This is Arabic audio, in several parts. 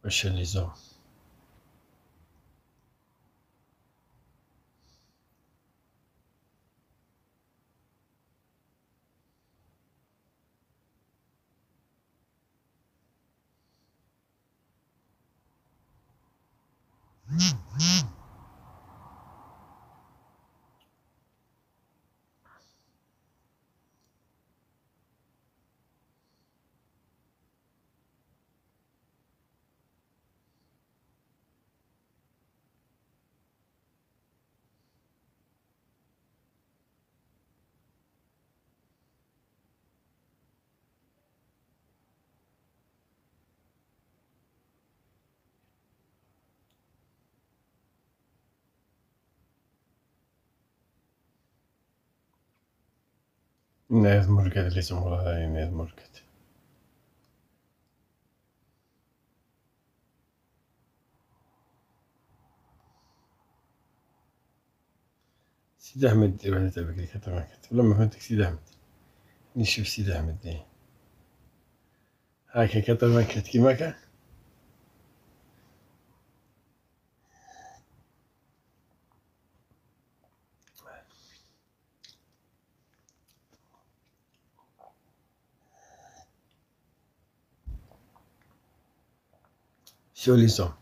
واش اللي زو نايض مرقد اللي زمرها هاي نايض مرقد سيدي أحمد دي وحدة تبكي كتر كتب لما فهمتك سيدي أحمد نشوف سيدي أحمد دي هاكا كتر ما كت كيما كان شو اللي زو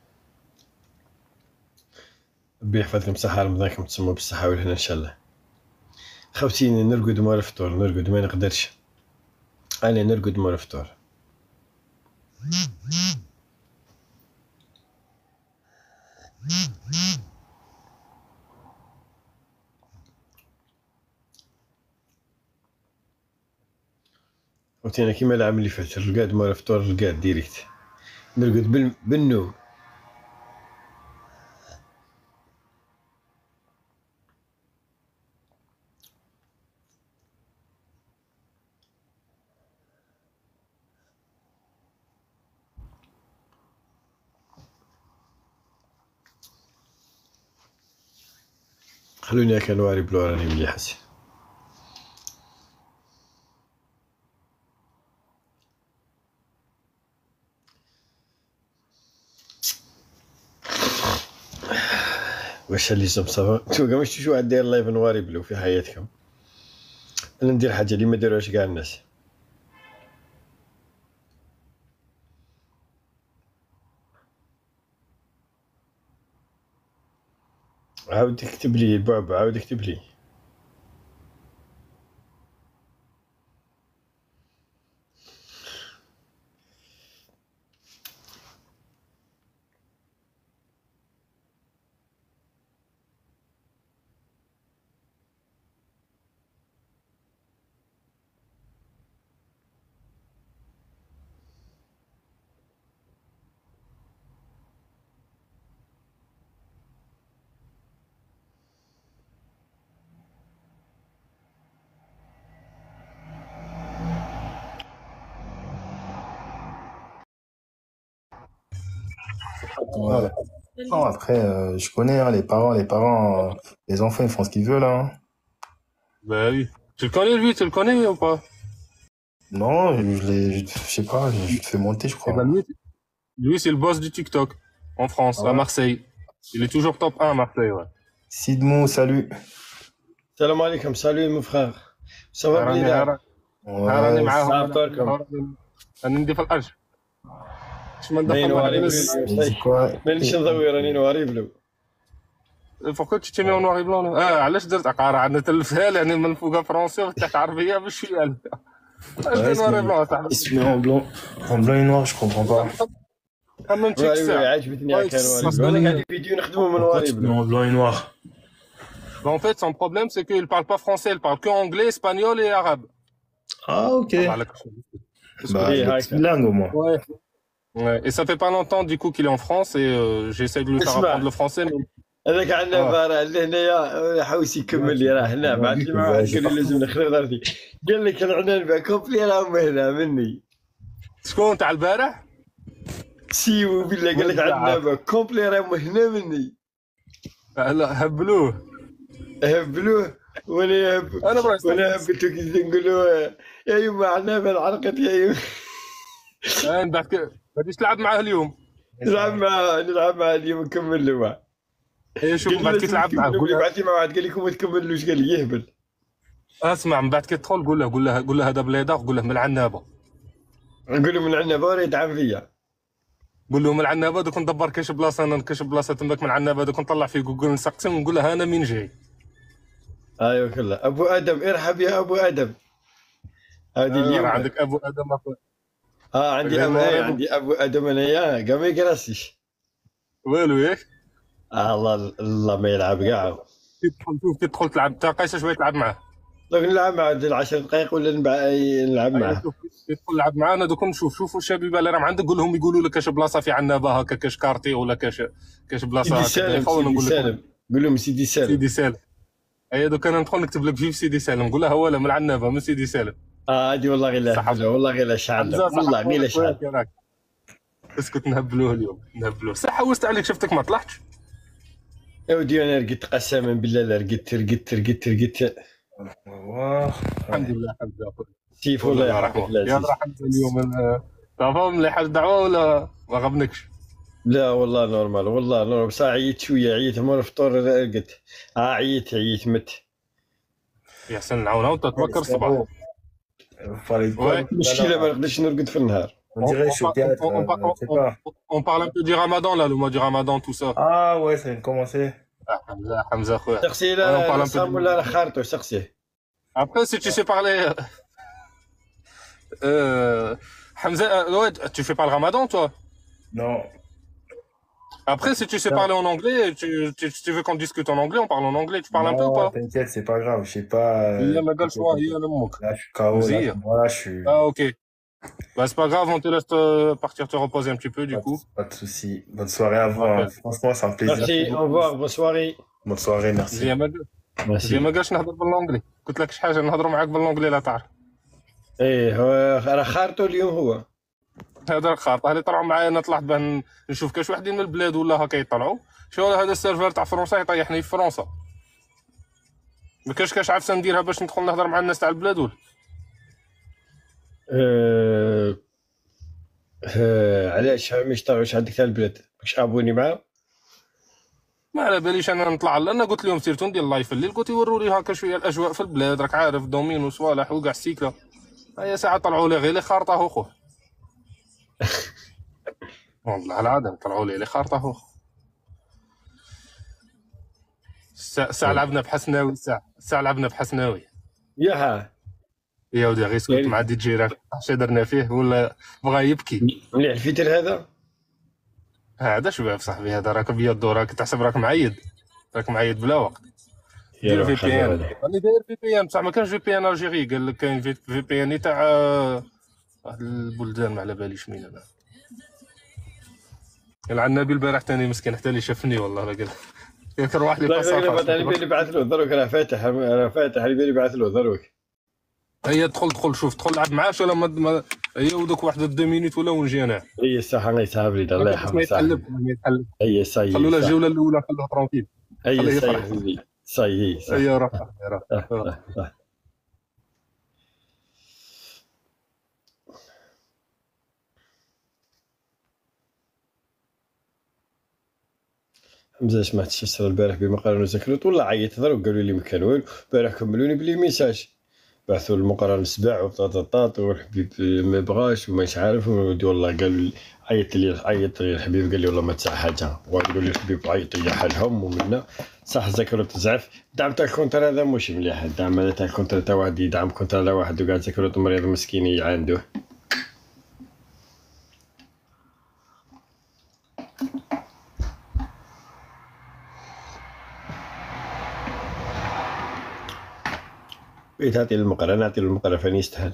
ربي يحفظكم صحة رمضانكم تسموا بالصحة والهنا إن شاء الله. خوتيني نرقد مور الفطور نرقد ما نقدرش أنا نرقد مور الفطور. خوتينا كيما العام اللي فات رقاد مور الفطور رقاد ديريكت نرقد بالنوم. خلوني هكا نواري بلو راني مليح هسه. واش اللي زم صافا شو قام شو واحد داير لايف نواري بلو في حياتكم. انا ندير حاجه اللي ما داروهاش كاع الناس. عاود اكتب لي بعبع عاود اكتب لي. Ouais. Voilà. Non, après, je connais hein, les enfants, ils font ce qu'ils veulent. Hein. Bah oui. Tu le connais, lui, tu le connais ou pas? Non, je sais pas, je te fais monter, je Eh crois. ben lui c'est le boss du TikTok en France, Ah à ouais. Marseille. Il est toujours top 1 à Marseille, ouais. Sidmou, salut. السلام عليكم سالوي مو فخار صافا راني بليدان راني Ouais, معاهم صعب طاركم راني ندي في الأرش. باش ما راني ندخل واحد نواري بلو الناس. اليوم il dit صايح quoi? مانيش نضوي راني نواري بلو. Pourquoi tu t'es mis en noir et blanc là? علاش درت قارع عندنا تلفها يعني من فوقها فرنسي وتحت عربية باش شوية. اش Ouais, دير نوار et blanc صاحبي؟ il se met en blanc et noir, je comprends pas. خمم تشيك نواري بلو الساعة. عجبتني هكا نواري بلو. Sidmou, انا قاعد فيديو نخدمو من pourquoi نواري tu te mets بلو. en blanc et noir? Bah, en fait, son problème, c'est qu'il parle pas français, il parle que anglais, espagnol et arabe. Ah, ok. Bah, il إيه est هكا. trilingue au moins. Ouais. Ouais. Et ça fait pas longtemps du coup qu'il est en France et j'essaie de lui faire اسمع. apprendre le français. Mais... هذاك عندنا بارع اللي هنايا حوس يكمل لي راه هنا بعث لي مع واحد قال لي لازم نخرج ضربي قال لك العنان بقى كوبلي راهم هنا مني شكون تاع البارح؟ سيو بالله قال لك عندنا بقى كوبلي راهم هنا مني لا هبلوه هبلوه وانا هبلتو كي نقولوا يا يما عناب العرقت يا يما. بعد كده ما تجيش تلعب معاه اليوم. نلعب مع اليوم نكمل له معاه. هي شوف قال من لي بعد كي لازم تلعب معاه تكملوا قول لي، له بعث لي مع واحد قال لكم ما تكملوش، قال لي يهبل. اسمع، من بعد كي تدخل قول له هذا بليده، قول له من العنابه، نقول له من عندنا بوري يدعم فيا. قول له من العنابه دوك ندبر كاش بلاصه، انا كاش بلاصه تماك من العنابه دوك نطلع في جوجل نسقسي ونقول له انا من جاي. ايوه كله ابو ادم، ارحب يا ابو ادم. هذه راه اليوم. عندك ابو ادم عندي غير ابو المغرب عندي ابو ادم انايا كاع ما يقراسيش. والو ياك. الله الله ما يلعب كاع. كي تدخل تلعب تا قيس شويه تلعب معاه. دوك نلعب مع 10 دقائق ولا نلعب هيا معاه. شوف كي تدخل تلعب معانا دوك نشوف شوفوا الشبيبه اللي راهم عندك، قول لهم يقولوا لك كاش بلاصه في عنابه هكا، كاش كارتي ولا كاش بلاصه سيدي هكا سالم، ضيفه، وانا سيدي نقول لك وين. سالم، قول لهم سيدي سالم. سيدي سالم. هيا دوك انا ندخل نكتب لك في سيدي سالم، قول له ولا من العنابه من سيدي سالم. هذه والله غير صحاب لا والله غير لا شعل، حمزه والله غير لا صحاب شعل. راك اسكت، نهبلوه اليوم نهبلوه. صح حوست عليك شفتك ما طلعتش. يا ودي انا رقدت قسما بالله، لا رقدت. الحمد لله حمزه اخويا. سيف والله والله الله يحفظك يرحمه يا العزيز. حمزه اليوم. صافا مليح الدعوه ولا ما غبنكش؟ لا والله نورمال، والله نورمال، بصح عييت شويه، عييت مور الفطور رقدت. عييت مت. يحسن العونه وانت Ouais, تفكر الصباح. frérot, fallait quoi Ouais. tout à المشكله ما l'heure? نقدرش نرقد في النهار. On dirait je suis au théâtre, je sais pas. On parle un peu du ramadan là, le mois du ramadan, tout ça. Ah ouais, ça vient de commencer. Hamza, khoya. سقسي Ouais, on parle لا un peu صام du... ولا خارطو، سقسيه. Après, si tu sais parler... Hamza, ouais, tu fais pas le ramadan, toi? Non. Après, si tu sais parler en anglais, tu veux qu'on discute en anglais, on parle en anglais, tu parles un peu ou Non, pas? t'inquiète, c'est pas grave, je sais pas. هي ما قالش واحد، هي لمك. Là, je suis KO, là, مزية. voilà, je suis. Ah, ok. Bah, c'est pas grave, on te laisse partir te reposer un petit peu, du coup. Pas de soucis. Bonne soirée à vous. Hein. Ok. Franchement, c'est un plaisir. ميرسي، au revoir، bonne soirée. Bonne soirée, merci. زي ما قالش نهضر باللونجلي، قلت لك شي حاجه نهضروا معاك باللونجلي لا تعرف. ايه هو راه خارطو اليوم هو. هذا الخارطه اللي طلعوا معايا، انا طلعت باه نشوف كاش وحدين من البلاد ولا هكا يطلعوا. شو هذا السيرفر تاع فرنسا يطيحني في فرنسا، ما كاش عارف نديرها باش ندخل نهضر مع الناس تاع البلاد ولا. علاش ما يشتغلوش عندك تاع البلاد؟ ماكش ابوني معاه؟ ما على باليش انا نطلع، انا قلت لهم سيرتو ندير لايف الليل، قلت يوروا لي هكا شويه الاجواء في البلاد، راك عارف دومين وصوالح وكاع السيكله. هيا ساعه طلعوا لي غير لي خارطه اخوه. والله العظيم طلعوا لي خارطه اخوه. ساعه لعبنا بحسناوي، ساعه لعبنا بحسناوي. ياها يا ودي غير اسكت مع دي جي، راك اش درنا فيه ولا بغى يبكي. مليح الفيتر هذا. هذا شباب صاحبي، هذا راك بيض، راك تحسب راك معيد بلا وقت. دير في بي ان، راني داير في بي ان بصح ما كانش في بي ان الجيري، قال لك كاين في بي ان تاع واحد البلدان ما على باليش مين. انا العنابي البارح ثاني مسكين حتى اللي شافني والله راه قال ياك روح لي باسافا. انا بالي بعث له دروك، راه فاتح على بالي بعث له دروك. هيا دخل شوف، دخل لعب معاه ولا ما هي ودوك واحد 2 مينوت ولا ونجي انا. هي صح، الله يسهل لي، الله يرحمه صاحبي. هي صاي، خلوا له الجوله الاولى، خلوه ترونكيل. هي صاي هي روح. حمزه سمعت الشرط البارح بما قالوا زكرت، والله عيطت دروك قالوا لي ما كان والو. البارح كملوني بلي ميساج، بعثوا المقارنه سباع وطاطاط، والحبيب ما بغاش وماش عارف، ودي والله قالوا لي عيط لي الحبيب، قال لي والله ما تسع حاجه، وقالوا لي الحبيب عيط لي حالهم ومنا. صح زكرت تزعف. الدعم تاع الكونتر هذا مش مليح، الدعم هذا تاع الكونتر تاع واحد يدعم كونتر على واحد، وقاعد زكرت مريض مسكين يعاندوه. بغيت نعطي للمقرة فاني يستاهل.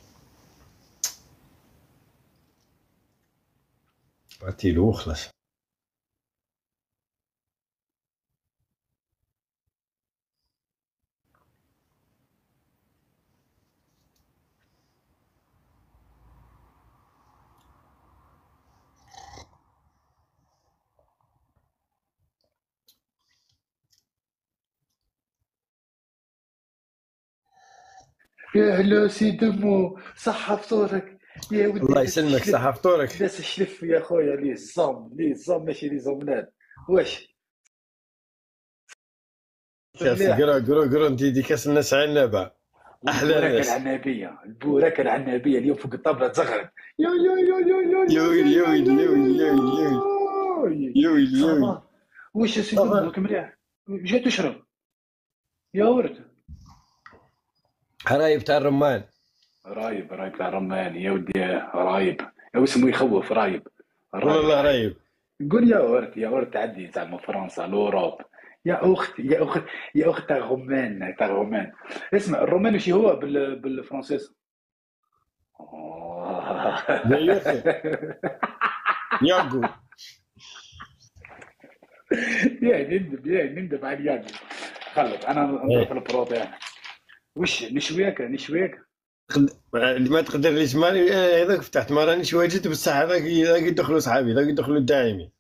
عطيلو وخلاص. يا هلا سي دمو، صحة فطورك. يا ودي الله داس يسلمك، الشلف، صحة فطورك. داس الشلف يا خويا، ليه الزوم، ليه الزوم ماشي ليه زومناد. واش كاس مليح. قرا انت دي كاس الناس عنابة. احلى والبوراكه ناس. العنابيه، البوراكه العنابيه اليوم فوق الطابله تزغرد. يو يو يو يو يو يا يو ويلي يو يا يو ويلي يو يا يو ويلي يا ويلي يا ويلي يو. يا ويلي يا ويلي. صافا. واش يا سيدي صافا. امك مليح؟ جا تشرب يا ورد. حرايب تاع الرمان. رايب، رايب تاع الرمان يا ودي، رايب. يا اسمه يخوف، رايب. والله رايب لا رايب. رايب. قول يا ورد، يا ورد تعدي زعما فرنسا لوروب. يا اخت، يا اخت، يا اخت تاع غمان، تاع غمان. اسمع الرومان وش هو بالفرنسيس؟ يا يوسف. ياقو. نندب على الياقي. خلص انا نضرب ايه. البروتين. وش نشويك نشويك. ما تقدر ليش ماني هذاك فتحت ما رانيش واجد، بصح هذاك يدخلوا صحابي، هذاك يدخلوا الداعمي.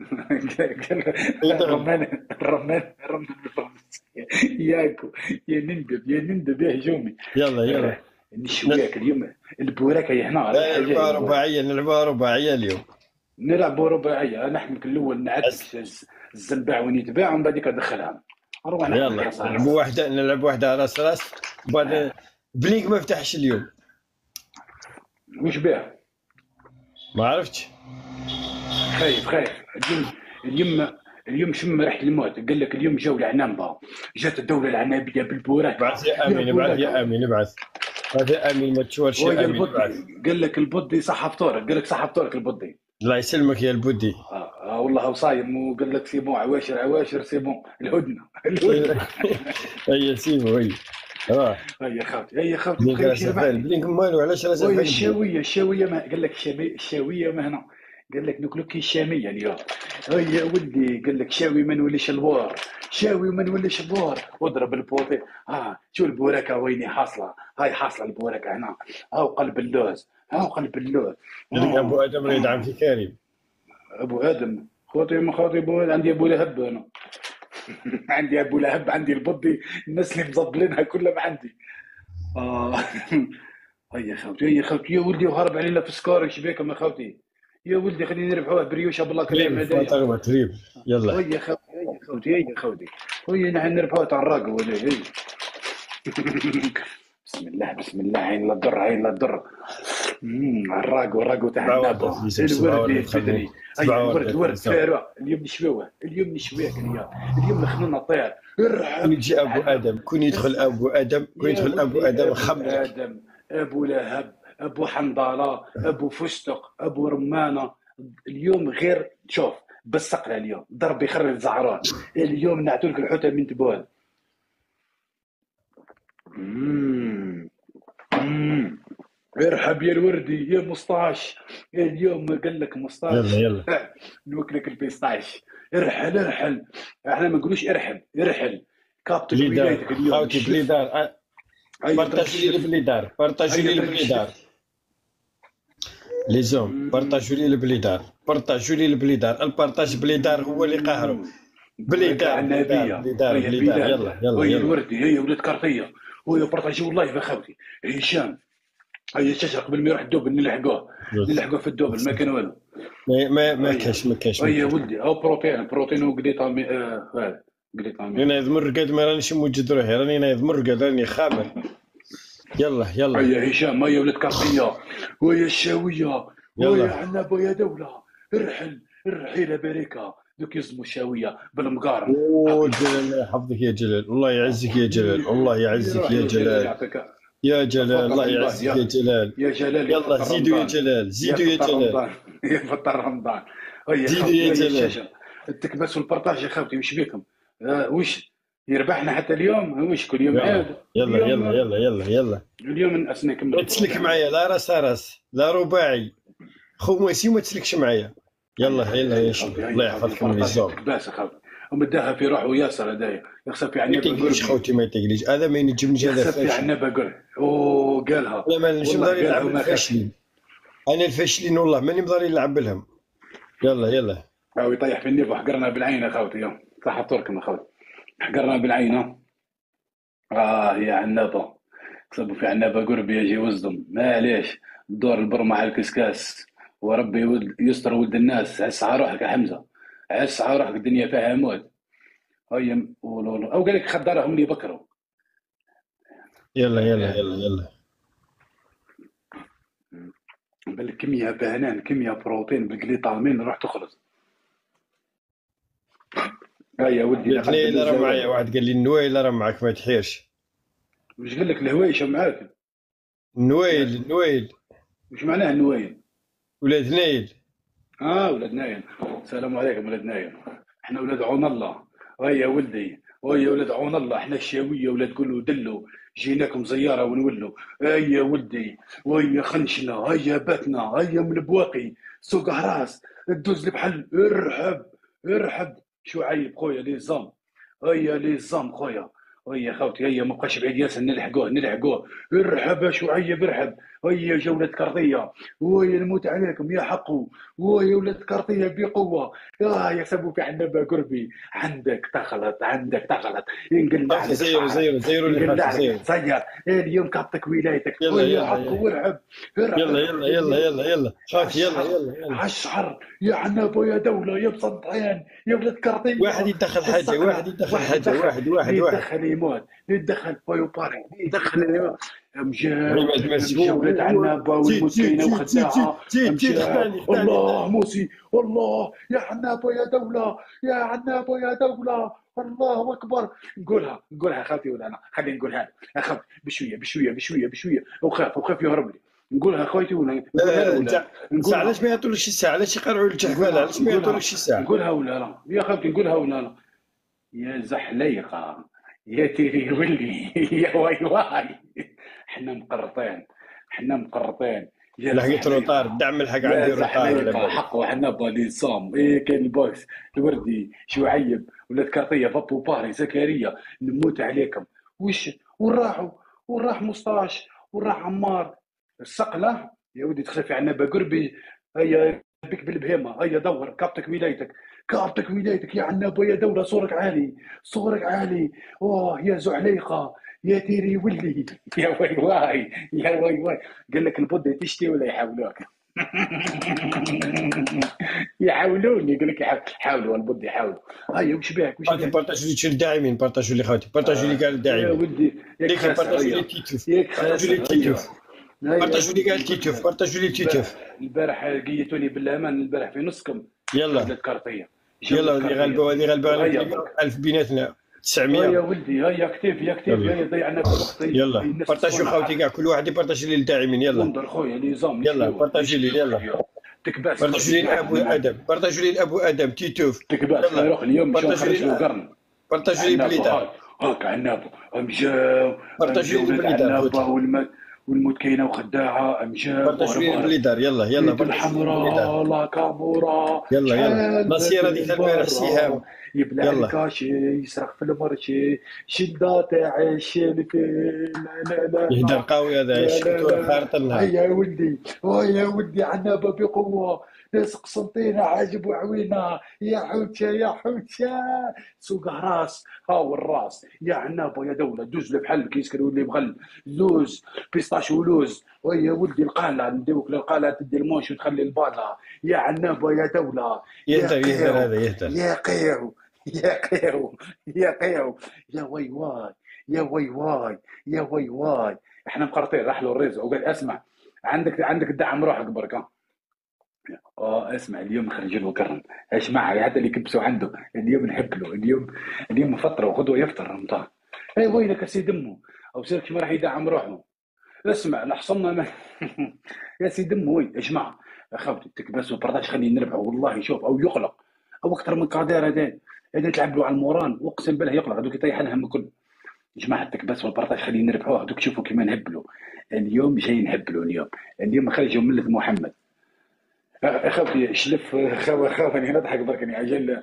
لا يدخل. الرمان بالفرنسية. ياكو. يا نندب يا نندب يا هجومي. يلا يلا. نشويك اليوم. البوراكه هنا رايحه لا، جايه نلعبها البوراكه. رباعية، نلعبها رباعية اليوم. نلعبوا رباعيه، نحمك الاول نعدك أس... الزنباع وين يتباع ومن بعد ادخلها. نروح نحمك يلا راس نلعبوا راس. واحدة، نلعب واحدة راس راس. وبعد بلينك ما فتحش اليوم. وش بيه؟ ما عرفتش. خايف خايف اليوم. اليوم اليوم شم ريحه الموت. قال لك اليوم جو العنابه، جات الدوله العنابيه بالبوراكه. ابعث يا يا امين، ابعث يا بوراكه. امين، ابعث. ابعث يا امين، ما تشورش ويا يا امين، ابعث. البضي قال لك البضي صح فطورك، قال لك صح فطورك البضي. الله يسلمك يا البودي. والله هو صايم وقال لك سيبون عواشر عواشر سيبون الهدنه الهدنه. هيا سيبو هي. اه. هيا خوتي، هيا خوتي بلينك بخير راس شي الفعل، ربحني. بلينك مالو علاش راس ويا الفعل بلينك. الشاويه، الشاويه ما قال لك الشاويه ما هنا. قال لك ناكلو كي الشاميه اليوم. هيا ولدي قال لك شاوي ما نوليش البور، شاوي وما نوليش البور. واضرب البوطي. شو البوراكه ويني حاصله. هاي حاصله البوراكه هنا. هاو قلب اللوز، هاو قلب اللوز. يقول لك ابو ادم راه يدعم في كريم. ابو ادم خوتي ما خوتي عندي ابو لهب انا. عندي ابو لهب، عندي البضي، الناس اللي مزبلينها كلها ما عندي. آه. هيا خوتي، هيا خوتي يا ولدي، وهرب علينا في سكور. ايش بيكم يا خوتي؟ يا ولدي خلينا نربحوها بريوشه بالله كريم تريب هدايا. فاطر تريب. يلا. هيا خوتي، هيا خوتي، هيا خوتي. هيا نحن نربحوها تاع الراقه ولا هي. بسم الله بسم الله، عين لا تضر عين لا تضر. الراقو الراقو تاع سبعة النابه. وردات ليزم، سبعة الورد وردات البدري. خليني. هيا سبعة الورد وردات ورد ليزم. فارع. اليوم نشويه، اليوم نشويك اليوم. اليوم نخلونا طير. كون ارحب. يجي ابو ادم، كون يدخل ابو ادم، كون يا يدخل ابو ولدي ادم ابو خمرك. ادم، ابو لهب، ابو حنظله، ابو فستق، ابو رمانه. اليوم غير شوف بالسقله اليوم ضرب يخرج زعران. اليوم نعطولك الحوته من تبول. مم. مم. ارحب يا الوردي يا مسطاش. اليوم قال لك مسطاش. يلا يلا. نوكلك البيستاش. ارحل ارحل. احنا ما نقولوش ارحل، ارحل. كابتن بليدار ولايتك اليوم. خاوتي بليدار. بارطاجوا لي البليدار، بارطاجوا لي البليدار. لي زوم بارطاجوا لي البليدار، بارطاجوا لي البليدار. البارطاج بليدار هو اللي قاهره. بليدار بليدار بليدار بليدار. يلا يلا هي يلا. الوردي، هي ولاد كارطيه، وهي بارطاجيو اللايف يا خوتي. هشام هيا الشاشه قبل ما يروح الدوبل نلحقوه، نلحقوه في الدوبل ما كان والو. ما كاش ما كاش. هيا ولدي هاو بروتين وقليطامي. هذا قليطامي. انا نايض مرقد ما رانيش موجد روحي، راني نايض مرقد، راني خامر. يلا يلا. هيا هشام، هيا ولاد كارطيه، ويا الشاويه، ويا عنابه يا دوله. ارحل الرحيله بركه. دوك يزموا الشاويه بالمقارن. جلال الله يحفظك يا جلال، الله يعزك يا جلال، الله يعزك يا جلال. يا جلال الله يعزك يا جلال. يا جلال يلا زيدوا يا جلال، زيدوا يا جلال. يا فطر رمضان. زيدوا يا جلال. التكبس والبرطاج يا خوتي وش بيكم؟ وش يربحنا حتى اليوم؟ وش كل يوم عاد؟ يلا يلا يلا يلا يلا. اليوم نأسنا كمل. ما تسلك معايا لا راس راس لا رباعي. خو موسي ما تسلكش معايا. يلا يلا يا شباب، الله يحفظكم من الزوم. باس اخوتي ومداها في روحه ياسر هدايا يخسر في عنبه. ما تقليش خوتي ما تقليش، هذا ما ينجمنيش، هذا يخسر في عنبه قول. قالها. لا ما نجم نضل نلعب الفاشلين. انا الفاشلين والله ماني مضاري نلعب لهم. يلا يلا. هاو يطيح في النيف وحقرنا بالعين يا خوتي. يوم صح تركم اخوتي حقرنا بالعين. يا عنبه صبوا في عنبه قرب يجي وزدم معليش. دور البر مع الكسكاس، وربي يستر ولد الناس. عس على روحك يا حمزه، عس على روحك، الدنيا فيها موت. هيا او قال لك خدرهم لي بكروا. يلا يلا يلا يلا. قال لك كميه بنان، كميه بروتين بالجليطامين راح تخلص. هيا ولدي النويله راه معايا، واحد قال لي النويله راه معاك ما تحيرش. وش قال لك الهويشه معاك؟ النويل وش معناه النويل؟ ولاد نايل. ولاد نايم. السلام عليكم ولاد نايم. احنا ولاد عون الله. هيا ولدي، هيا ولاد عون الله، احنا الشاويه ولاد قولوا دلوا، جيناكم زياره ونولوا. هيا ولدي، وهيا خنشنا، هيا باتنا، هيا من البواقي، سوق هراس، تدوز البحل، ارحب ارحب. شو عيب خويا لي زام، هيا لي زام خويا. هيا خوتي، هيا مابقاش بعيد ياسر، نلحقوه. ارحب شو عيب، ارحب. هيا جولة كرطية، ويا نموت عليكم يا حقو، ويا ولاد كرطية بقوة. يا سبو في عنبة قربي، عندك تغلط. ينقلع عليك زيرو اللي خاطر زيرو. سير اليوم كابتك ولايتك. يلا هيا يلا حقو وارحب. يلا خاف. يلا عالشعر يا عنابو يا دولة يا بسنطين يا ولاد كرطية. واحد يدخل حاجة، واحد يدخل يموت، يدخل باري، يدخل يموت. مشى ولاد عنابة والمسكينة وخداعة. الله موسي، والله يا عنابة يا دولة، يا عنابة يا دولة، الله أكبر. نقولها خالتي ولا أنا؟ خليني نقولها أخاف بشوية وخاف يهرب لي. نقولها خويتي ولا انت علاش ما يعطولكش الساعه؟ علاش يقرعوا الجحفله؟ علاش ما يعطولكش الساعه؟ نقولها ولا لا يا خالتي؟ نقولها ولا لا؟ يا زحليقه يا تيري ولي يا واي احنا مقرطين يا لحقت روطار، دعم الحق عندي روطار حق. وحنا بالي صام كاين البوكس الوردي شعيب ولاد كرطيه بابو باري زكريا، نموت عليكم. وراح مصطاش، وراح عمار الصقله. يا ودي تخلفي عنا بقربي. هيا بك بالبهيمه، هيا دور كابتك ولايتك يا عنابه يا دوله. صورك عالي. يا زعليقه يا تيري ولي يا واي. قال لك البودة تشتي ولا يحاولوك؟ يحاولوني، يقول لك حاولوا البود يحاولوا. هيا وش بيك بارطاجوا لي الداعمين، بارطاجوا لي خوتي، بارطاجوا لي كاع الداعمين. يا ولدي بارطاجوا لي التيتوف، بارطاجوا لي كاع التيتوف. البارح قيتوني بالامان، البارح في نصكم. يلا اللي غلبوا 1000 بيناتنا 900. يا ولدي هيا كتيف هيا ضيعنا بوقتي. يلا بارطاجوا خوتي كاع، كل واحد يبارطاجي لي الداعمين. يلا انظر خويا نظام. يلا بارطاجي لي، يلا تكباس، بارطاجوا لي الابو ادم تيتوف. تكباس روح اليوم بارطاجوا لي القرن، بارطاجوا لي بليدر، هاك عنابو مشاو، بارطاجوا لي بليدر والموت كاينه وخداعه. مشاو بارطاجوا لي البليدر. يلا الحمراء لا كامورا. يلا نصير هذيك البارح سهام. يبلع الكاشي، يسرق في المرشي، شده تاع الشلفي. لا يهدر قوي هذا الشكتور خارط النهار. يا ولدي عنابه بقوه، ناس قسنطينه عاجب وعوينه. يا حوتشه سوق راس، هاو الراس يا عنابه يا دوله. دوز البحل كيسكر واللي بغل لوز بيستاش ولوز. ويا ولدي القاله نديوك للقاله، تدي الموش وتخلي الباله. يا عنابه يا دوله. يهدر هذا يهدر. يا قيو يا واي. احنا مقرطين. راح له الرزق وقال اسمع، عندك الدعم روحك بركه. اسمع اليوم نخرج له كرم. ايش معي حتى اللي كبسوا عنده اليوم نحب له. اليوم فطره وغدوه يفطر رمضان. اي ويلك يا سيد امه، او سيرك ما راح يدعم روحه. اسمع نحصلنا يا سيد امه. وي يا جماعه اخوتي تكبس وبرطاش خليه نربحه والله. يشوف او يقلق او اكثر من قادر هذا تلعب له على الموران، واقسم بالله يقلق. هذوك يطيح الهم كله. يا جماعه التكبس والبرطاش خليه نربحوه. هذوك شوفوا كيما نهبلوا اليوم، جاي نهبلوا اليوم خرجوا مله محمد. اخوتي شلف خاف اني نضحك برك اني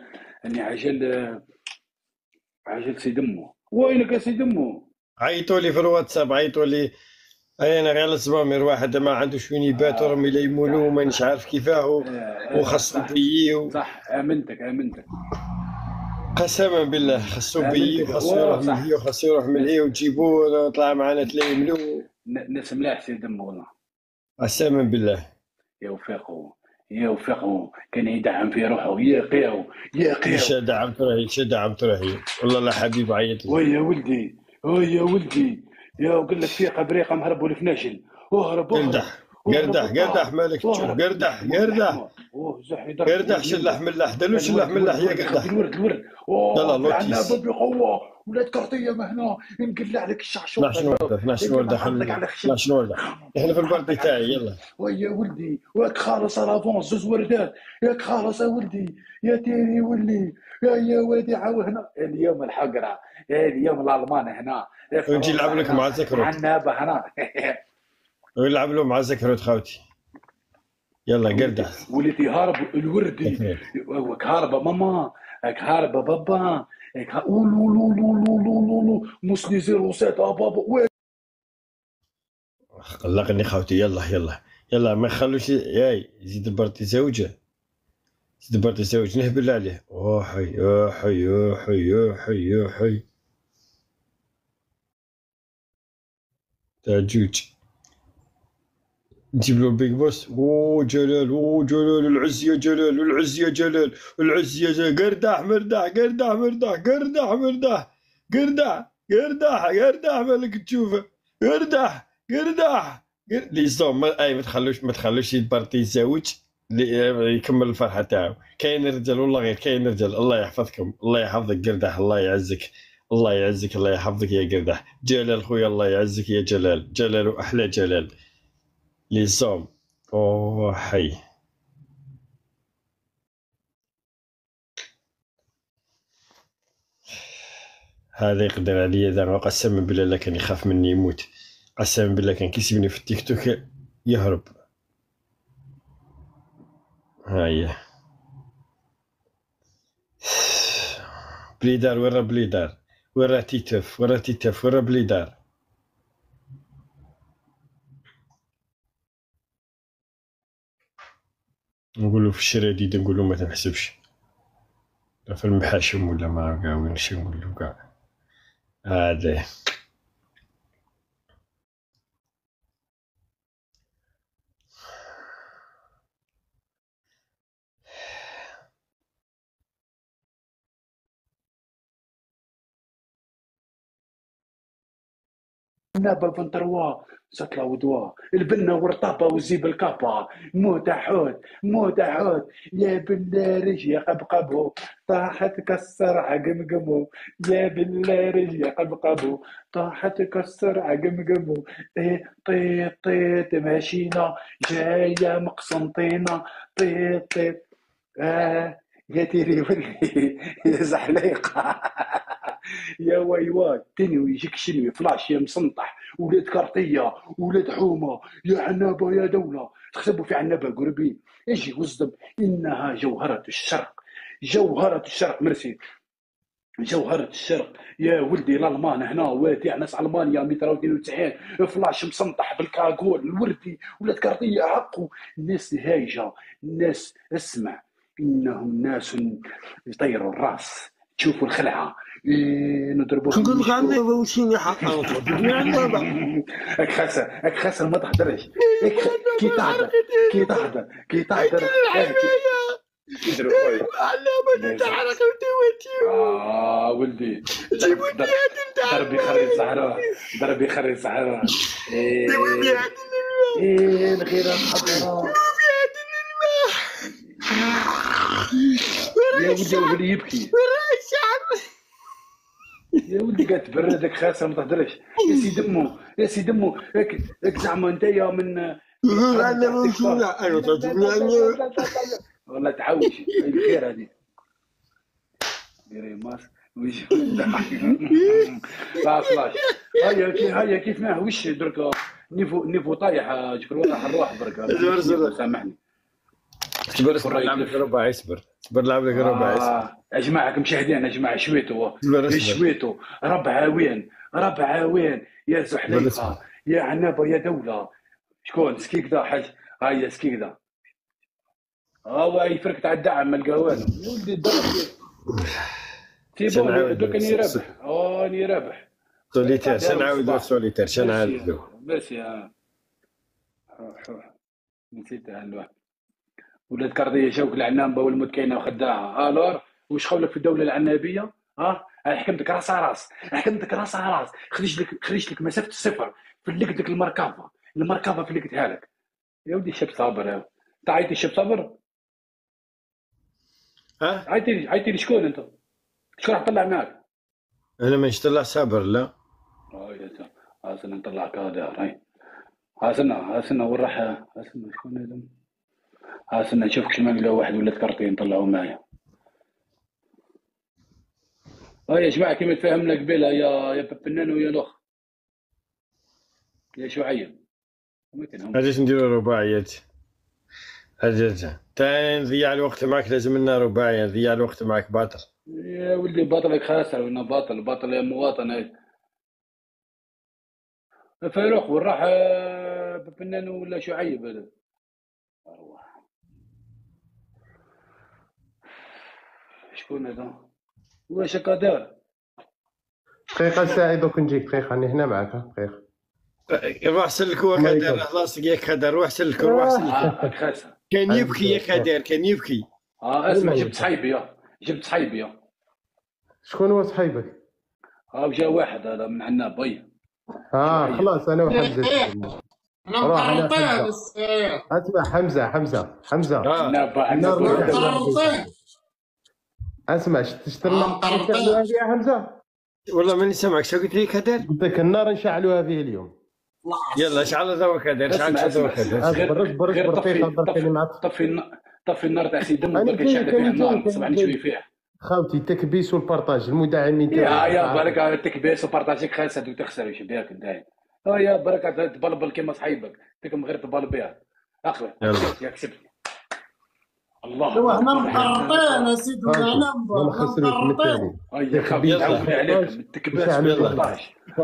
عجل سيد امه. وينك يا سيد امه؟ عيطوا لي في الواتساب، عيطوا لي انا غير الزمامير واحد ما عندوش وين يبات ورمي لا يمولو ومانيش عارف كيفاه وخصو بيي صح. امنتك قسما بالله خصو بيي وخصو يروح من هي وخصو يروح من هي وتجيبوه طلع معنا تلايملو. ناس ملاح سيد امه والله. قسما بالله. يا وفاقه يا وفاقه كان يدعم في روحه يا قياو يا مش قياو. دعمت روحي، مش دعمت روحي والله لا حبيب عيط لي. ويا ولدي يا ولدي يا وقال لك فيقه بريقه مهرب ولفناشل. اهرب اهرب قردح اهرب قردح وطار. قردح، مالك تشوف اهرب قردح الحمار قردح الحمار. اوه زح يضرب قردح، الورد شلح ينزل. ملح دلو شلح الورد ملح يا الورد يخبي قردح. الورد. يلا اوه في عنابه لوتيس. بقوه ولاد كرطيه مهنا نقلع لك الشعشوطه. 12 ورده 12 اللي ورده محط لك خلينا على خشم. 12 ورده. احنا في محط البارتي لك على تاعي خشم. يلا. ويا ولدي واك خالص الافونس زوز وردات. ياك خالص يا ولدي يا تيري ولي يا ولدي عاو هنا اليوم الحقره اليوم الالمان هنا. ونجي نلعب لك مع زكروت. عنابه هنا. ونلعب له مع زكروت خاوتي. يلا قردح. ولدي هارب الوردي. وك هاربه ماما هاك هاربه بابا هاك اولو لو لو لو لو لو لو مسلي 07 بابا وين. قلقني خاوتي. يلا يلا يلا ما يخلوش ياي زيد البارتي زوجه. زيد البارتي زوج نهبل عليه. اوحي اوحي اوحي اوحي اوحي تاع جوج. نجيب له البيج بوس. اوه جلال، اوه جلال، العز يا جلال، العز يا جلال، العز يا جلال. قردح مرتاح قردح مرتاح قردح مرتاح قردح قردح قردح مالك تشوفه. قردح قردح لي صوم ما تخلوش البارتي يتزوج يكمل الفرحه تاعو. كاين رجال والله غير كاين رجال. الله يحفظكم، الله يحفظك قردح، الله يعزك، الله يعزك، الله يحفظك يا قردح. جلال خويا الله يعزك يا جلال، جلال واحلى جلال. لي صوم. اوه حي. هذا يقدر عليا ذا قسما بالله لا كان يخاف مني يموت. قسما بالله كان كيسيبني في التيك توك يهرب. هاي بليدار ورا بليدار ورا تيتف ورا تيتف ورا بليدار. نقولوا في الشراديد نقولوا ما تنحسبش في المحاشم ولا ما قاوين شي نقولوا كاع هذا. عنابه فنتروا سطلة ودوا البنة ورطابة وزيب الكابا. موت حوت موت حوت يا بالله يا قبقبو طاحت كسر عقمقمو. يا بالله يا قبقبو طاحت كسر عقمقمو. إيه طيط طيط ماشينا جاية مقسنطينة طيط طيط. يا تيري ولي يا زحليقة. يا واي تنوي يجيك شنوي فلاش يا مسنطح ولاد كرطيه ولاد حومه يا عنابه يا دوله. تخسبوا في عنابه قربين اجي وصدم. انها جوهره الشرق جوهره الشرق. مرسي جوهرة الشرق يا ولدي. الالمان هنا وادي ناس المانيا 192 فلاش مسنطح بالكاغول الوردي ولاد كرطيه عقوا. الناس هايجه الناس اسمع انهم ناس يطيروا الراس. تشوفوا الخلعه نضربوها. نقول لك عندي وشيني حقا اك خسر ما تحضرش. كي تحضر كي تحضر كي تحضر يدروا خويا علامة تحرق وتوتيو. ولدي جيبوا لي هاد ضربي خري الزهراء ضربي خري الزهراء. جيبوا لي هاد الغيرة الحمراء يا ولدي وهو يبكي. يا ولدي قاعد تبردك خاسر ما تهدرش. يا سي دمو يا سي دمو هيك زعما انتيا من ايوه والله تعوش الخير هذه ديري ماسك وش لا فلاش. هيا كيف ما وش درك نيفو طايح شكون راح نروح برك سامحني. صبر نلعب لك ربع اصبر صبر نلعب لك ربع اصبر. يا جماعه مشاهدين يا جماعه شويتو ربع وين يا زحليقه يا عنابه يا دوله. شكون سكيك ذا حاج هيا سكيك ذا يفرق تاع الدعم ما لقاوانو. يا ولدي الضرب تيبون دوك اني رابح اني رابح سوليتير. شنعاودو سوليتير شنعاودو. ميرسي نسيتها الواحد. ولاد كرديه شوك العنامبه والمتكينه وخداعه الور. وش خولك في الدوله العنابيه؟ انا حكمتك راس على راس، حكمتك راس على راس. خرجت لك مسافه الصفر، فلقت لك المركبه فلقتها لك. يا ودي الشاب صابر. يا انت عيطي الشاب صابر. عيطي لي شكون انت؟ شكون راح طلع معك؟ انا مانيش طلع صابر لا. يا هاسنا نطلعك هذا. هاي هاسنا وين راح؟ هاسنا شكون هذا؟ هاسنا نشوفك شمال نلقى واحد ولاد كرتين نطلعوه معايا. يا جماعه كيما تفاهمنا قبيله يا بابنان ويا الاخ يا شعيب. علاش نديرو رباعيات؟ هذا تا نضيع الوقت معك لازم لنا رباعية. نضيع الوقت معك باطل. يا ولدي باطلك خاسر وانا باطل يا مواطن. هاي فاروق وين راح بابنان ولا شعيب هذا؟ شكون هذا؟ واش هكا دار؟ دقيقة ساعي دوك نجيك دقيقة راني هنا معاك دقيقة. روح سلك هو كدار خلاص يا كدار. روح سلك روح سلك. خاسر كان يبكي يا كدار كان يبكي. اسمع جبت صحيبي. شكون هو صحيبك؟ جا واحد هذا من عناب. خلاص انا وحمزة. انا مقرطين. اسمع حمزة عناب مقرطين. اسمع شتشترنا نشعلوها فيها حمزة. والله ماني سامعك. شو قلت لي كدار؟ قلت لك النار نشعلوها فيه اليوم. يلا اشعل ذا كدار. اشعل ذا كدار. اصبر طفي النار تاع سيدي برك نشعل فيها النار. صباح نشوي فيها خاوتي التكبيس والبارطاج المدعمين تاعي. يا برك التكبيس وبارطاجيك خالصة وتخسر وش بيك انت. يا برك تبلبل كيما صحيبك تكم غير تبلبل بها. اقبل يا كسبتني. الله احنا مقرطين يا سيدي. انا مقرطين. يا خبيث عاودني عليكم التكبيس والبارطاج.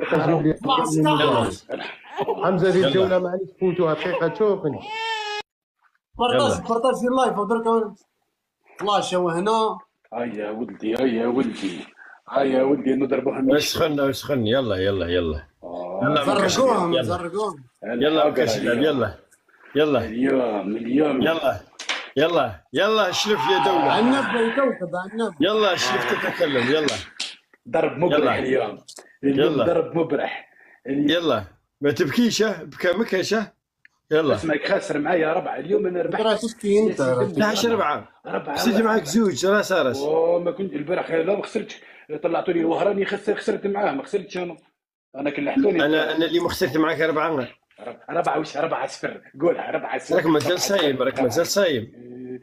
حمزة هذه الجولة معليش فوتوها دقيقة شوفني. بارطاج في اللايف ودرك فلاش هنا. يا ولدي نضربوها. اسخن يلا زرقوهم يلا يلا يلا شلف يا دولة. عنب يكوكب. يلا شلف تتكلم. يلا ضرب مبرح اليوم ضرب مبرح. يلا ما تبكيش. بكى مكشه. يلا اسمعك خاسر معايا 4 اليوم. انا ربحت 11 4 خسرت معاك زوج راس. ما كنت البارح لا ما خسرتش. طلعتوا لي الوهراني خسرت معاه ما خسرتش انا كلحتوني. انا اللي ما خسرت معاك 4. 4 وش 4-0 قولها 4-0. راك مازال صايم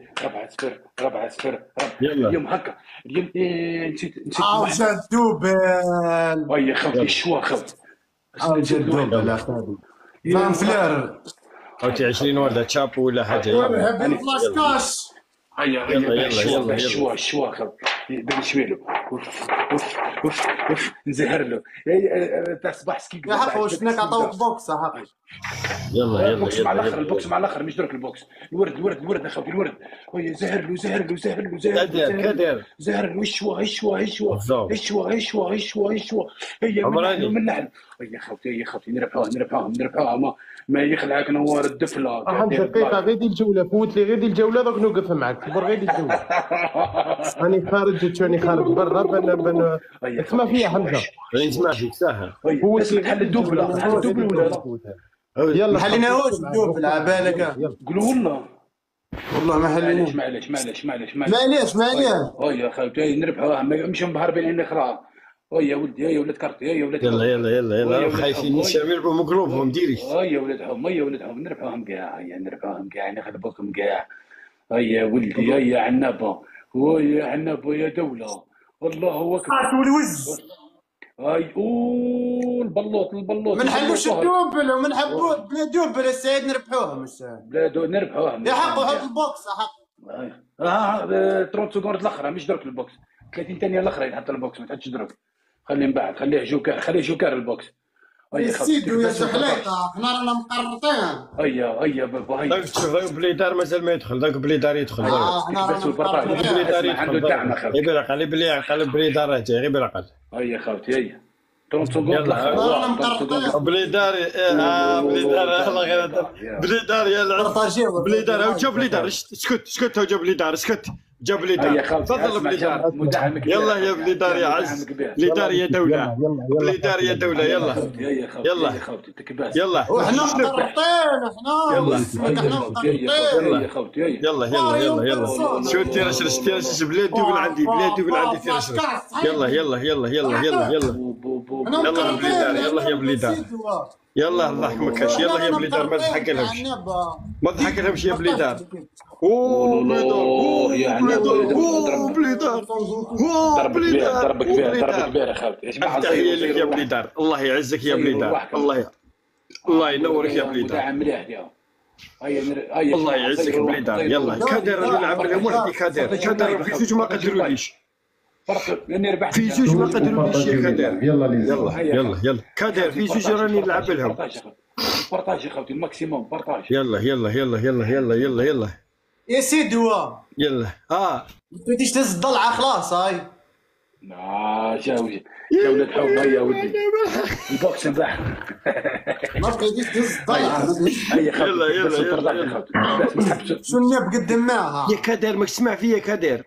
4-0 يلا اليوم هكا اليوم. نسيت جا الدوبل. يا خوتي الشوا خوت. جا الدوبل اخويا. فان فلير عاوتاني 20 ولا تشابو ولا حاجه. يلا فلاش كاش. يلا الشوا خوت نشوي له. نزهر له تاع صباح سكي. يا حق واش هناك عطاوك بوكس يا حق. يلا البوكس مع الاخر. البوكس مع الاخر مش درك البوكس. الورد اخوتي الورد. زهر له كدر زهر له. هشوا هي من اللحن. يا خوتي نربحوها ما يخلعك نوار الدفله. دقيقة غير دي الجولة فوت لي غير دي الجولة دوك نوقف معك. صبر غير دي الجولة. راني خارج برا بن اسمع فيا حمزة. نسمع فيك ساهل. هو حل الدوبل ولا لا؟ يلا حليناهوش الدوبل عبالك. قولوا والله ما حليناش. معليش يا خوتي نربحوها مش مهربين عين اخرى. يا ولدي يا ولد كرتي يا ولد. يلا خايفين يستعملوا مقلوبهم ديري. يا ولدهم نربحوهم كاع نخلبوكم كاع. يا ولدي يا عنابه يا دولة. الله اكبر. والوز البلوط ما نحلوش الدوبل وما نحبوه بلا دوبل السيد نربحوهم. بلا نربحوهم يا حق حط البوكس يا حق. 30 سكوند الاخرى مش درك البوكس. 30 ثانيه الاخرى يتحط البوكس ما تحطش درك. خليه من بعد خليه جوكر البوكس. سيدو يا زحليطه حنا رانا مقرطين. هيا بابا هيا. شوف بليدار مازال ما يدخل. ذاك بليدار يدخل. عنده دعم اخويا. غير بالعقل بليدار جاي غير بالعقل. هيا خوتي هيا يلا بليدار يلا غير بليدار يا العب بليدار او جاب بليدار اسكت جاب بليدار اسكت جاب بليدار تفضل بليدار يلا يا بليدار يا عز بليدار يا دولة بليدار يا دولة يلا يلا يلا وحنا مقرطين يلا شو تيرش بلادي ومن عندي تيرش يلا بليدار يلا يا بليدار يلا الله يحمكش يلا يا بليدار ما تضحك لهمش يا بليدار بليدار ضرب كبير يا خالتي. تحية لك يا بليدار الله يعزك يا بليدار الله ينورك يا بليدار الله يعزك بليدار يلا كادر نلعب لهم وحدي كادر في زوج ما قدروليش في زوج ما قدروليش يا كادر يلا كادر في زوج راني نلعب لهم بارطاج يا خوتي الماكسيموم بارطاج يلا يا سيدي يلا ما تبديش تهز الضلعه خلاص هاي جولة حب هيا ودي البوكس نباح ما تبديش تهز الضلعه يلا شو نقدم معها يا كادر ما تسمع فيا كادر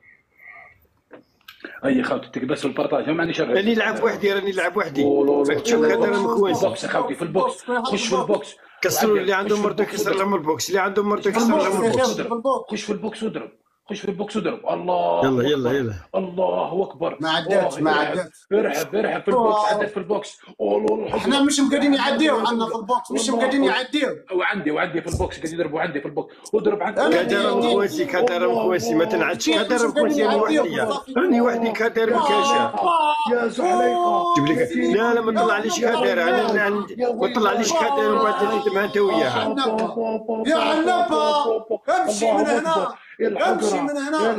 هيا خوتي تكبس البارطاج ما عندي شغل راني نلعب وحدي راك تشوف كادر مكواسي بوكس يا خوتي في البوكس خش في البوكس كسروا اللي عندهم مرته يكسر لهم البوكس اللي عندهم مرته يكسر لهم البوكس خش في البوكس واضرب الله يلا الله اكبر ما عدتش ارحب في البوكس عدت في البوكس احنا مش مقادرين يعديو عندنا في البوكس مش مقادرين يعديو وعندي في البوكس قاعد يضربوا عندي في البوكس واضرب عندي كادر مخواسي ما تنعدش كادر مخواسي راني وحدي كادر مكاشة يا زحليقه جيب لك لا ما طلعليش كادر انا ما طلعليش كادر وبعد تزيد معها انت وياها يا عنبه امشي من هنا امشي من هنا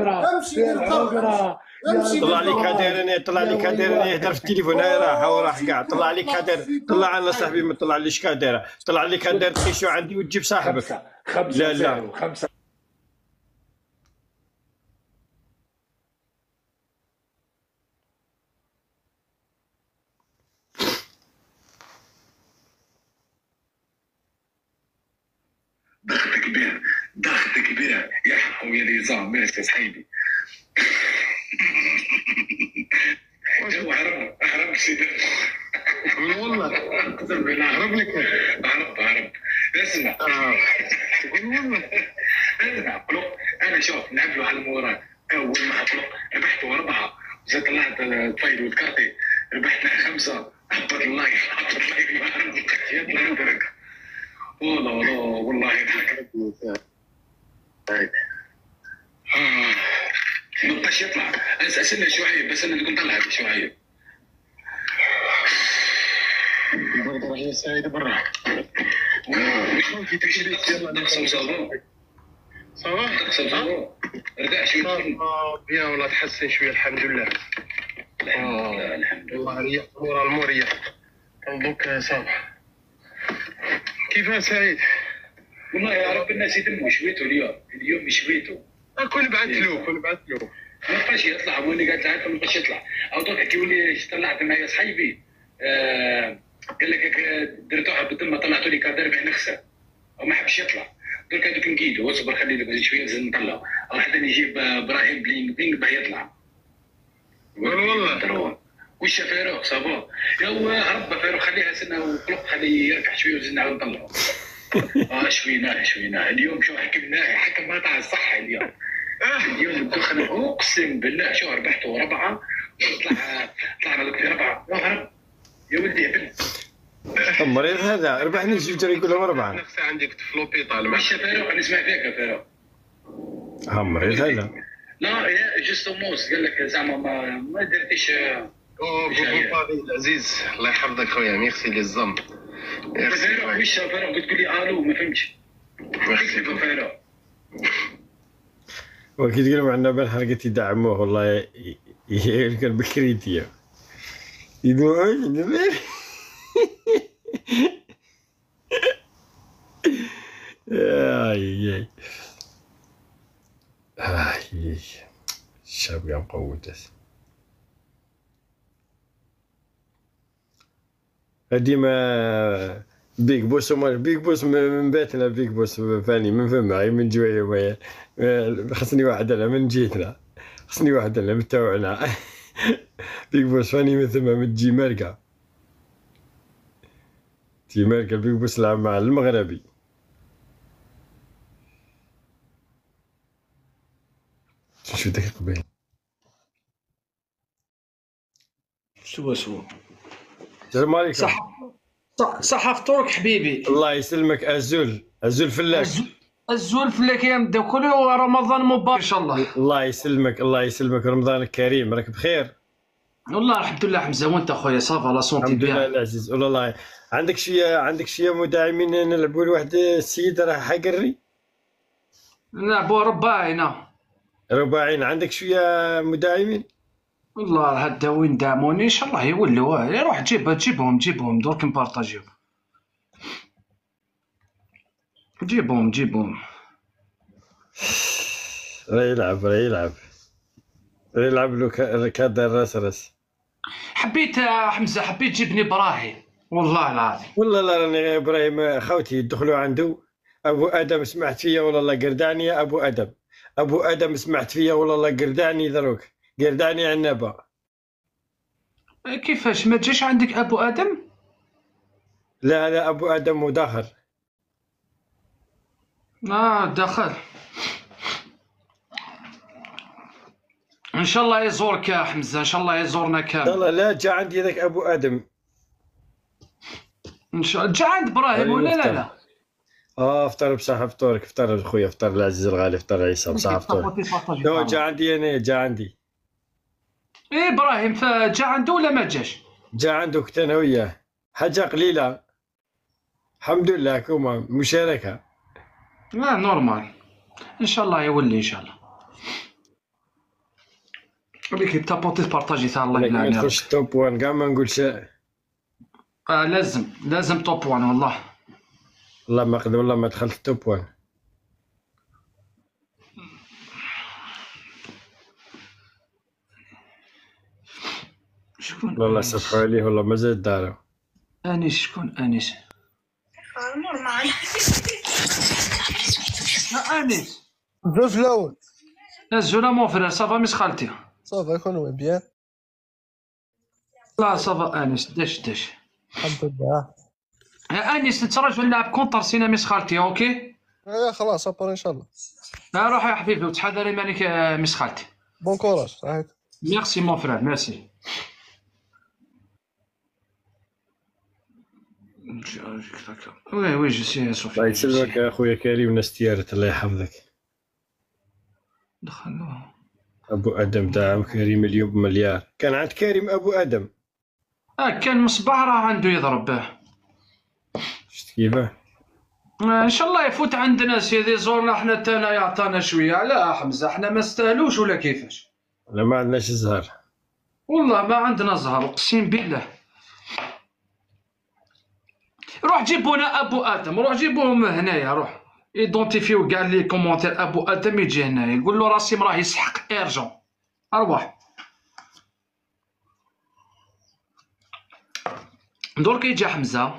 امشي طلع لي كادر يهدر في التليفون راح كاع طلع لي كادر طلع انا صاحبي ما طلع ليش كادر طلع لي كادر تخيشو عندي وتجيب صاحبك لا 5 ضغط كبير يا حق ويا نظام ماشي صحيبي اهرب سيدي والله اقسم بالله اهرب لك اهرب اسمع اسمع انا شوف نلعب له على المباراه اول ما حطلق ربحت 4 وزاد طلعت الفايل والكارتي ربحنا 5 هبط اللايف ما عرفت يطلع درك والله يضحك ما بقاش يطلع اسئله شويه بس انا اللي كنت طلع شويه برضه يا سعيد برا في تشريف يلا نقسم صابون نقسم صابون ارجع شويه يا والله تحسن شويه الحمد لله الحمد لله والله ريح امور الموريه دوك صباح كيف سعيد؟ والله يا رب الناس يتموا شويته اليوم شويته كل بعث له ما بقاش يطلع وين قاعد تعرف ما بقاش يطلع او دوك كي ولي طلعت معايا صحيبي قال لك درتوها بدل ما طلعتوا لي كادر ربح نخسر او ما حبش يطلع درك هذوك نقيدو اصبر خلي لك شويه نزيد نطلع او حتى نجيب ابراهيم بلينغ باه يطلع والله وش فاروق صابون يا رب فاروق خليها سنه وقلق خليه يركح شويه وزيد نعاود نطلعوا شويناه اليوم شو حكمناه حكم ما تاع الصحه اليوم الدخن اقسم بالله شو ربحته 4 طلعنا لك 4 هرب يا ولدي ابن مريض هذا ربحني الجوج يقول لهم 4 نفسه عندك فلوبي طالع وش فاروق نسمع فيك يا فاروق مريض هذا لا جوستو موس قال لك زعما ما درتيش بابي العزيز الله يحفظك خويا ميرسي للزم فاروق وش فاروق قلت لي الو ما فهمتش ميرسي فاروق وكي تقول معنا بالحلقة يدعموه والله يركن بكريتيا يدعموه اي الشاب قام قوته ديما بيك بوس بيك بوس من بيتنا بيك بوس فاني من فمعي من جوي خصني واحد انا من جيتنا خصني واحد انا من تاوعنا بيك بوس فاني من ثم من تجي ماركه تجي ماركه بيك بوس لعب مع المغربي شو داك قبيل سوا السلام عليكم. صح فطورك حبيبي. الله يسلمك. الزول فلاك. الزول فلاك يا مدوكلي ورمضان مبارك ان شاء الله. الله يسلمك رمضان كريم. راك بخير؟ والله الحمد لله حمزه. وانت اخويا صافا لا سونتي الحمد لله بيان؟ العزيز. والله عندك شويه مداعمين نلعبوا لواحد السيد راه حقري نلعبوا رباعينا. عندك شويه مداعمين؟ والله هدا وين دعموني ان شاء الله يولوا. روح جيبهم درك نبارطاجيو. جيبهم راه يلعب له كادر راس. حبيت حمزه تجيبني براهي والله العظيم. والله لا راني ابراهيم خوتي يدخلوا عنده. ابو ادم سمعت فيا والله قردعني يا ابو ادم سمعت فيا والله قردعني دروك قردعني عنبه. كيفاش ما جاش عندك ابو ادم؟ لا ابو ادم مداخل. دخل. ان شاء الله يزورك يا حمزه. ان شاء الله يزورنا كامل. لا جا عندي ذاك ابو ادم. ان شاء الله جا عند ابراهيم ولا لا؟ افطر بصحة. فطورك افطر خويا. افطر العزيز الغالي. افطر عيسى بصحة. فطور. جا عندي ايه ابراهيم جا عنده ولا ما جاش؟ جا عنده كنت انا وياه. حاجة قليلة الحمد لله. كوما مشاركة. نورمال. ان شاء الله يولي ان شاء الله. ليكيب تابوتي بارطاجي تاع الله يلاه. ما ندخلش توب 1 كاع ما نقولش. لازم توب 1 والله. والله ما قد والله ما دخلت توب 1. شكون؟ والله سفحوا عليه والله ما زاد دارو. انيس. شكون انيس؟ انيس زوج الاول. الزولا مون فرير صافا ميس خالتي. صافا يكون بيان. لا صافا انيس داش. الحمد لله. انيس نتفرج نلعب كونتر سينا ميس خالتي. اوكي خلاص ابر ان شاء الله. روح يا حبيبي وتحضري مالك ميس خالتي. بون كوراج صحيح. ميرسي مون فرير ميرسي. وي جو سي صوفي. الله يسلمك اخويا كريم. ناس تيارت الله يحفظك. دخلوه. ابو ادم دعم كريم اليوم بمليار. كان عند كريم ابو ادم. كان مصباح راه عنده يضرب به. شفت كيفاه؟ ان شاء الله يفوت عندنا سيدي زورنا حنا تانا يعطانا شويه. لا حمزه حنا ما نستاهلوش ولا كيفاش؟ لا ما عندناش الزهر. والله ما عندنا زهر اقسم بالله. روح جيبونا ابو ادم. روح جيبوهم هنايا. روح ايدونتيفيو كاع لي كومونتير ابو ادم يجي هنايا يقول له راسيم راه يسحق ايرجون. ارواح درك يجي حمزه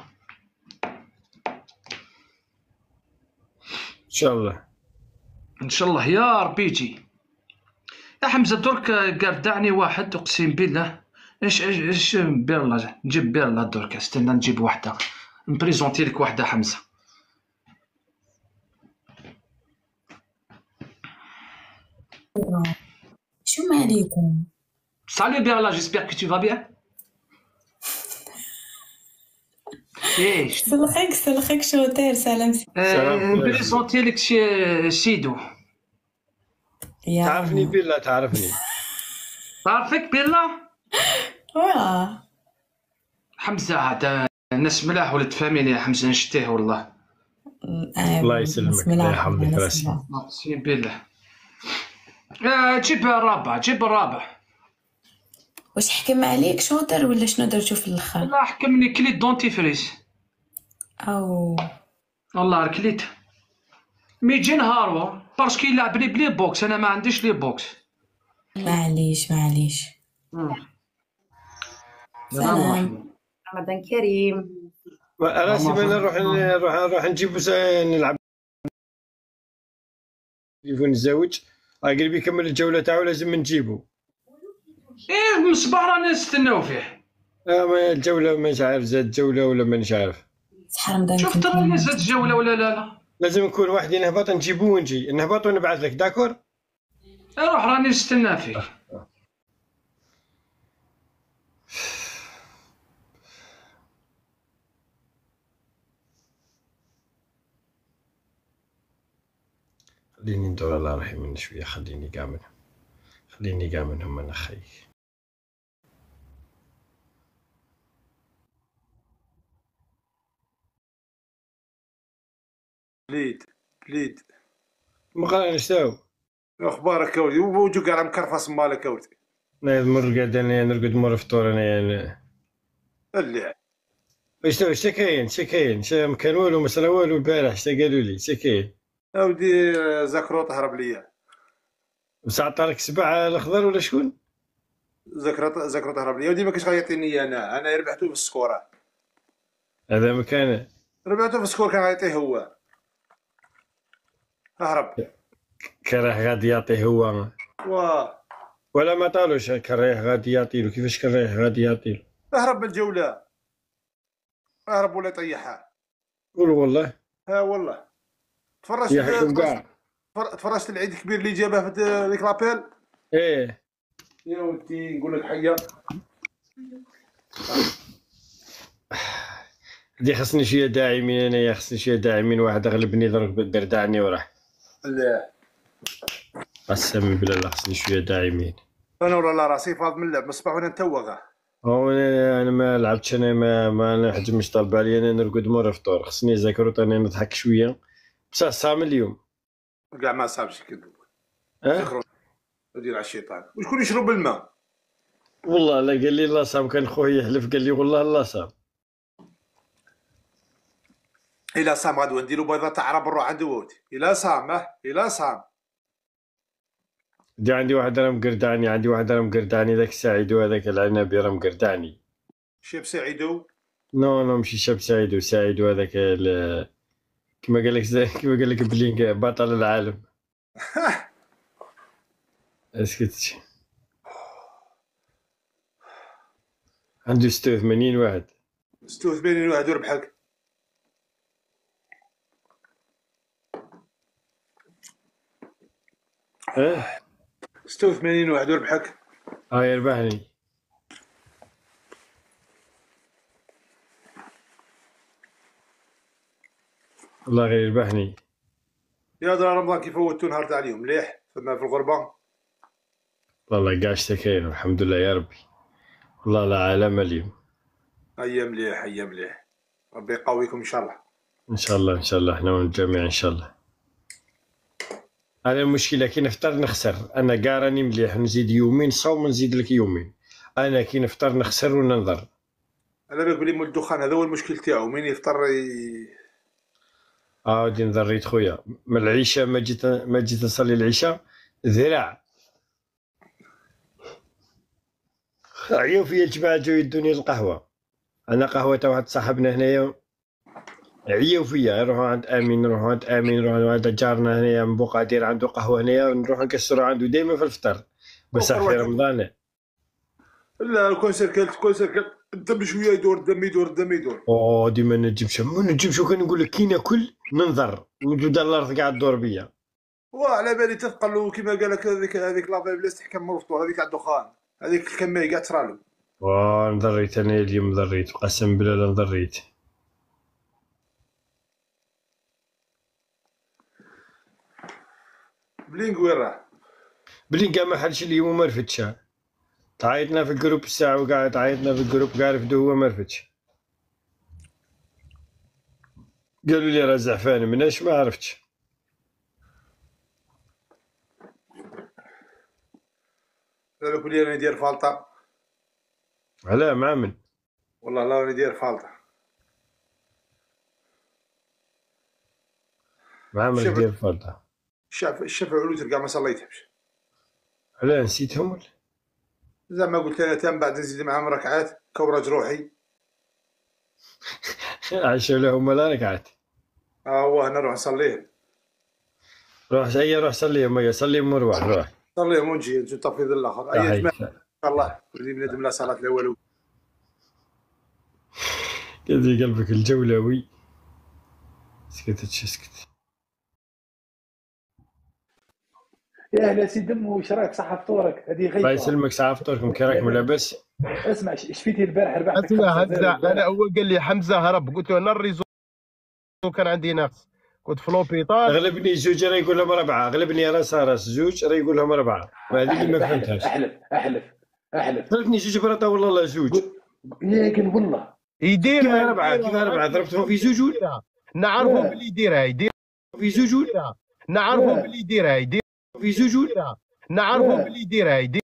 ان شاء الله يا ربي يجي. يا حمزه درك قردعني واحد اقسم بالله. ايش بيرلا نجيب بيرلا درك. استنى نجيب واحده نبريزونتي لك واحده حمزه. شو عليكم؟ Salut Berla, j'espère que tu vas bien. سلخك شوتير. سلام. نبريزونتي لك سيدو. تعرفني بيلا؟ تعرفني؟ تعرفك بيلا؟ واه حمزه هذا ناس ملاح ولد فاميليا. حمزه نشتيه والله. الله يسلمك. الله يحفظك راسي. اقسم بالله. جيب الرابع. واش حكم عليك شوتر ولا شنو درتو في الاخر؟ لا حكمني كليت دونتيفريس. او والله ركليت مي يجي نهار باسكو يلعبني بلي بوكس. انا ما عنديش لي بوكس. معليش. سلام. رمضان كريم. راسي ما نروح نجيب نلعب تليفون الزوج قريب يكمل الجوله تاعو لازم نجيبو. ايه من الصباح رانا نستناو فيه. ما الجوله مش عارف زاد جوله ولا مانيش عارف. صح رمضان شوف ترى زاد الجوله ولا لا. لازم نكون واحد نهبط نجيبو ونجي نهبط ونبعث لك داكور. روح راني نستنى فيك. خليني ندور على روحي من شويه. خليني كاع منهم انا خي. بليد مقارنة شتاو اخبارك كولدي وجو كاع مكرفص مالك كولدي. نرقد انا نرقد مور فطور انا اللي اش كاين ما كان والو ما صرا والو البارح اش قالوا لي اش كاين اودي زكروط هرب ليا. بصح طارك سبع الاخضر ولا شكون؟ زكروط هرب ليا ودي ما كاش غيعطيني انا ربحته في السكوره. هذا مكانه ربحته في السكور كان غيعطيه هو. هرب كراه غادي يعطيه هو ولا ما طالوش كراه غادي يعطيلو. كيفاش كراه غادي يعطيلو؟ اهرب من الجوله. اهرب ولا يطيحها. قول والله. ها والله تفرجت العيد الكبير اللي جابه في ديك لابيل. ايه يا ودي نقول لك حيه دي خصني شويه داعمين. انايا خصني شويه داعمين. واحد غلبني ضرب دردعني وراح. لا قسم بالله لا خصني شويه داعمين. انا والله راسي فاض من اللعب من الصباح وانا نتوغه. انا ما لعبتش. انا ما نحجمش. طالب علي انا نرقد مور الفطور. خصني زكروت انا نضحك شويه بصح صام اليوم كاع ما صابش كذب. ندير على الشيطان وشكون يشرب الماء. والله لا قال لي الله صام. كان خويا يحلف قال لي والله الله صام. إلا صام غادي نديرو بيضة تاع عرب نروح عند ولدي. إلا صام عندي واحد راه مقرداني. ذاك سعيدو هذاك العنبي راه مقرداني. شاب سعيدو نو ماشي شاب سعيدو هذاك كما قال لك بلينك بطل العالم. اسكت. عنده 86 واحد وربحك. 86 واحد وربحك. يربحني. الله غير يربحني. يا درا رمضان كيف فوتو نهار تاع اليوم مليح ثم في الغربه. والله كاع كاين الحمد لله يا ربي. والله لا عالم اليوم. هيا مليح ربي يقويكم ان شاء الله. ان شاء الله احنا والجميع ان شاء الله. انا المشكله كي نفطر نخسر. انا كاع راني مليح نزيد يومين صوم نزيد لك يومين. انا كي نفطر نخسر وننظر. انا بالك بلي مول الدخان هذا هو المشكل تاعو. من يفطر ودي نضريت خويا من العشاء. ما جيت نصلي العشاء ذراع. عيو فيا الجماعه جاو يدوني القهوه. انا قهوه تاع واحد صاحبنا هنايا عيو فيا. نروحو عند امين نروحو عند جارنا هنايا من بوقادير عنده قهوه هنايا نروحو نكسرو عنده ديما في الفطر بصح في رمضان. لا كون سيركل الدم شويه يدور الدم يدور ديما نجمش وكان نقول لك كي ناكل ننظر وجود الارض قاعد تدور بيا. وعلى بالي تثقل كيما قال لك هذيك لافي بلاص تحكم مرفطور هذيك تاع الدخان هذيك الكميه قاعد تصرالو. نضريت انا اليوم ضريت قسم بالله لا نضريت. بلينك وين راه؟ بلينك ما حلش اليوم وما رفدش. تعيطنا في الجروب الساعة وقاعد تعيطنا في الجروب قاعد رفدو هو ما رفدش. قالوا لي راه زعفان مناش ما عرفتش. قالوا لي راني ندير فالطة. علاه مع من؟ والله لا راني ندير فالطة. مع من ندير فالطة؟ الشفع والوتر كاع ما صليتهمش. علاه نسيتهم ولا؟ زعما قلت انا تم بعد نزيد معاهم ركعات كورج روحي. عشوا لهم ولا ركعت. هو هنا نروح نصليهم. روح صليهم، يا صليهم وروح روح صليهم ونجي نطفي في الاخر. اي جماعه ان شاء الله اللي بنادم لا صلاه الاول. كذي قلبك الجولوي. اسكت. يا اهلا سي دمو، واش راك؟ صحة فطورك؟ هذه غيبه. الله يسلمك، صحة فطوركم، كي راك ملابس؟ اسمع، شفيتي البارح ربحتك اسمع انا اول قال لي حمزه هرب، قلت له انا الريزو كان عندي ناقص، كنت فلوبي طار. غلبني زوج راه يقول لهم 4، غلبني راس زوج راه يقول لهم 4، وهذه اللي ما فهمتهاش. احلف غلبني زوج براطه والله لا زوج. يا قال والله يديرها 4 كيف 4 ضربتهم في زوج. نعرفوا باللي يديرها في زوج. نعرفوا باللي يديرها في زوج. نعرفوا باللي يديرها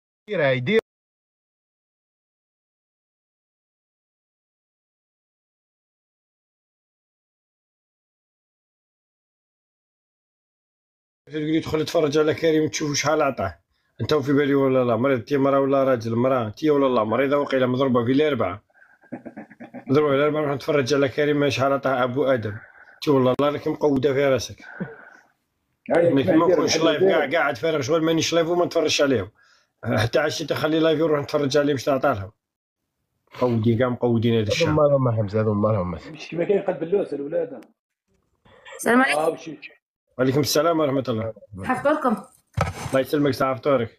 يدخل يتفرج على كريم تشوفوا شحال عطاه. انت في بالي ولا لا مريض؟ تي مرا ولا راجل؟ مرا تي ولا لا مريضه وقيله مضروبه في الاربعه. مضروبه في الاربعه. نروح نتفرج على كريم شحال عطاه ابو ادم. تي والله راك مقوده في راسك. ما نكونش لايف قاعد فارغ شغل، مانيش لايف وما نتفرجش عليهم. حتى عشيت تخلي لايف ونروح نتفرج عليهم اش تعطى لهم. مقودين كاع مقودين هذا الشهر. مالهم حمزه، هذو مالهم مش كيما كاين قلب اللوس الاولاد. السلام عليكم. وعليكم السلام ورحمه الله. حفظكم. الله يسلمك، صحة فطورك.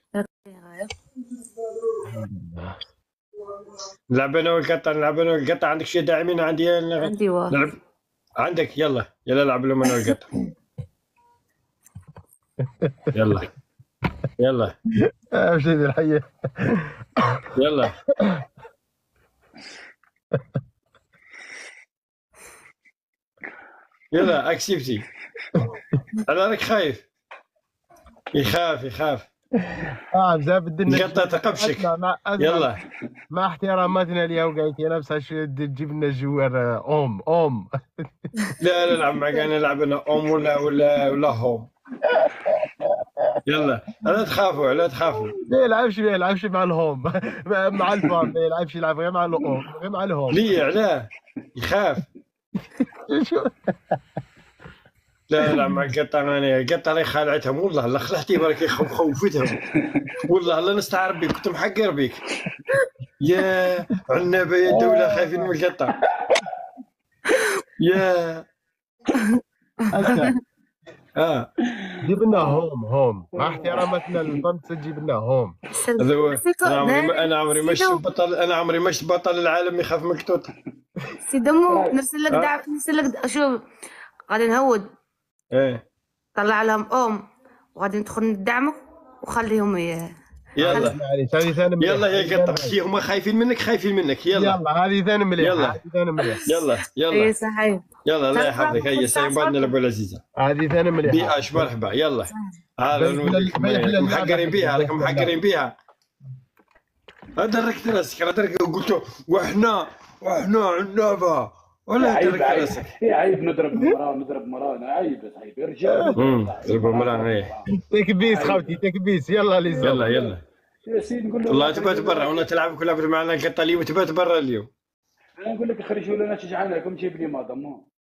نلعب انا والقطه. عندك شي داعمين؟ عندي واحد. نلعب عندك. يلا لعب لهم انا والقطه. يلا مشيت الحيه. يلا اكسبتي. انا راك خايف. يخاف زاب الدنيا القطه تقبشك. يلا مع احتراماتنا ليها وقايتي انا بس تجيب لنا جوار اوم. لا نلعب معك، انا نلعب انا اوم ولا هوم. يلا لا تخافوا. ما يلعبش مع الهوم مع الفام، ما يلعب غير مع الاوم غير مع الهوم. ليه علاه يخاف؟ لا نلعب مع القطه. انا القطه راهي خالعتهم والله. لا خلعتي برك خوفتهم والله. لا نستعرب بك، كنت محقر بك يا عنابه يا الدوله. خايفين من القطه يا جيب لنا هوم مع احتراماتنا للطنس، جيب لنا هوم. انا عمري ما شفت بطل العالم يخاف من القطوط. سي دمو نرسل لك دعم، شوف غادي نهود. طلع لهم وغادي ندخل ندعمك وخليهم يلا يا قطه بشتي هما خايفين منك. يلا هذه ثاني مليح. يلا صحيح. يلا الله يحفظك. هيا سايم بعدنا لابو العزيزه. هذه ثاني مليح. بيئاش مرحبا. يلا محقرين بيها. دركت راسك. قلت وحنا عنابه ولا دركت راسك. عيب نضرب مراه. عيب يا رجال. ضربوا مراه. تكبيس خوتي تكبيس. يلا يا سيدي نقول له والله تبات برا ولا تلعب كلها معنا القطه اليوم. تبات برا اليوم. انا نقول لك خرجوا لنا شجعانكم جيب لي ماضى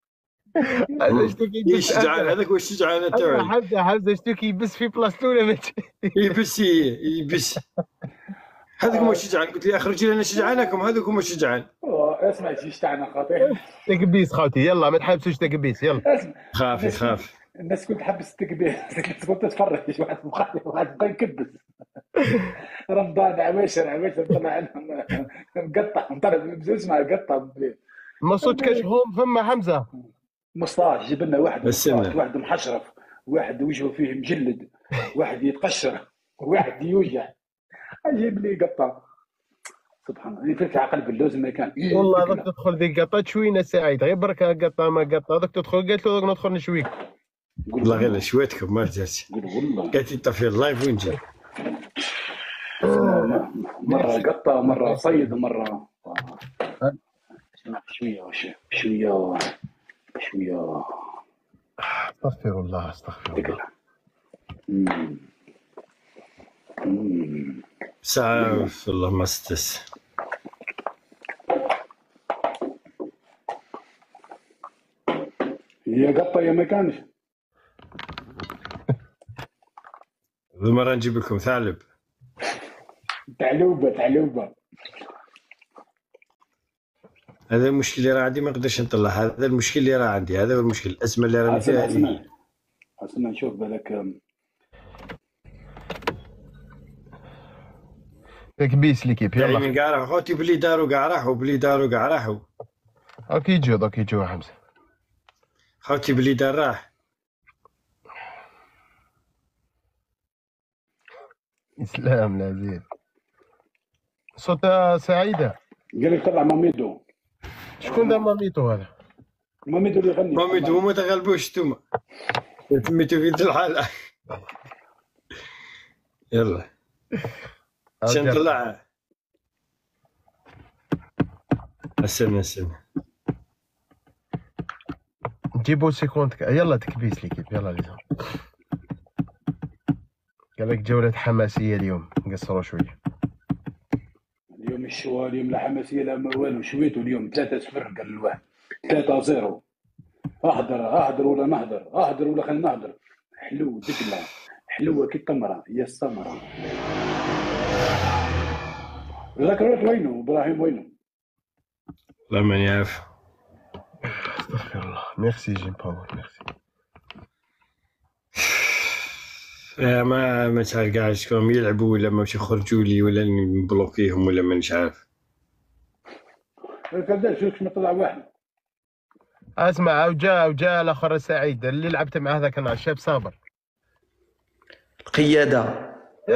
شجعان هذاك. واش شجعان تاعي؟ حمزه شتو يبس في بلاصتو يبس هذاك هو شجعان. قلت لي اخرج لنا شجعانكم. هذاك هو شجعان. اسمع شي تاعنا خاطر تكبيس خوتي. يلا ما تحبسوش تكبيس. يلا خاف الناس كنت تحبس التكبير. كنت تتفرج واحد بقى يكبس. رمضان عواشر طلع لهم مقطع. طلع اسمع قطع. ما صوتكش هوم فما حمزه. مصطاش جيب لنا واحد محشرف، واحد وجهه فيه مجلد، واحد يتقشر، واحد يوجع. اجيب لي قطه. سبحان الله. فكره على قلب اللوز ما كان. والله هذاك تدخل ذيك قطه تشوينا سعيد غير برك قطه ما قطه. هذاك تدخل قالت له ندخل نشويك. والله غير شويتكم ما رجعتش. قالت لي طفي اللايف وين جا. مره قطه مره صيد مره شويه. استغفر الله. ساعة والله ما استس. هي قطه يا ما كانش. المره نجيب لكم ثعلب. تعلوبه. هذا المشكل اللي راه عندي، ما نقدرش نطلع. هذا المشكل اللي راه عندي، هذا هو المشكل، الازمه اللي راني فيها. حسنا نشوف بالك تكبيس ليكيب. يلا من كاع راحوا خوتي، بلي داروا كاع راحوا. اكيد جو حمزه. خوتي بلي دار راح. اسلام لذيذ. صوت سعيده. قال لك طلع ماميدو. شكون ذا ماميتو هذا؟ ماميدو اللي يغني. ماميدو ما تغلبوش نتوما، تميتو في الحاله. يلا شن نطلعها. استنى نجيبو سيكونت. يلا تكبيس ليكيب. يلا ليزون. قال لك جولة حماسية اليوم، نقصروا شوية. اليوم الشوا، اليوم لا حماسية لا والو. شويتو اليوم 3-0 قال الواحد 3-0. اهدر ولا نهدر، اهدر ولا خلينا نهدر. حلو دقلة حلوة كي التمرة يا السمرة. ذكرت وينو ابراهيم وينو؟ لا من يعرف. استغفر الله. ميرسي جيم باور ميرسي. ما تعرف كاع شكون يلعبوا ولا ماشي يخرجوا لي ولا نبلوكيهم ولا مانيش عارف. كذا شوف ما طلع واحد. اسمع وجاء الاخر سعيد اللي لعبت معاه ذاك النهار، الشاب صابر. قيادة.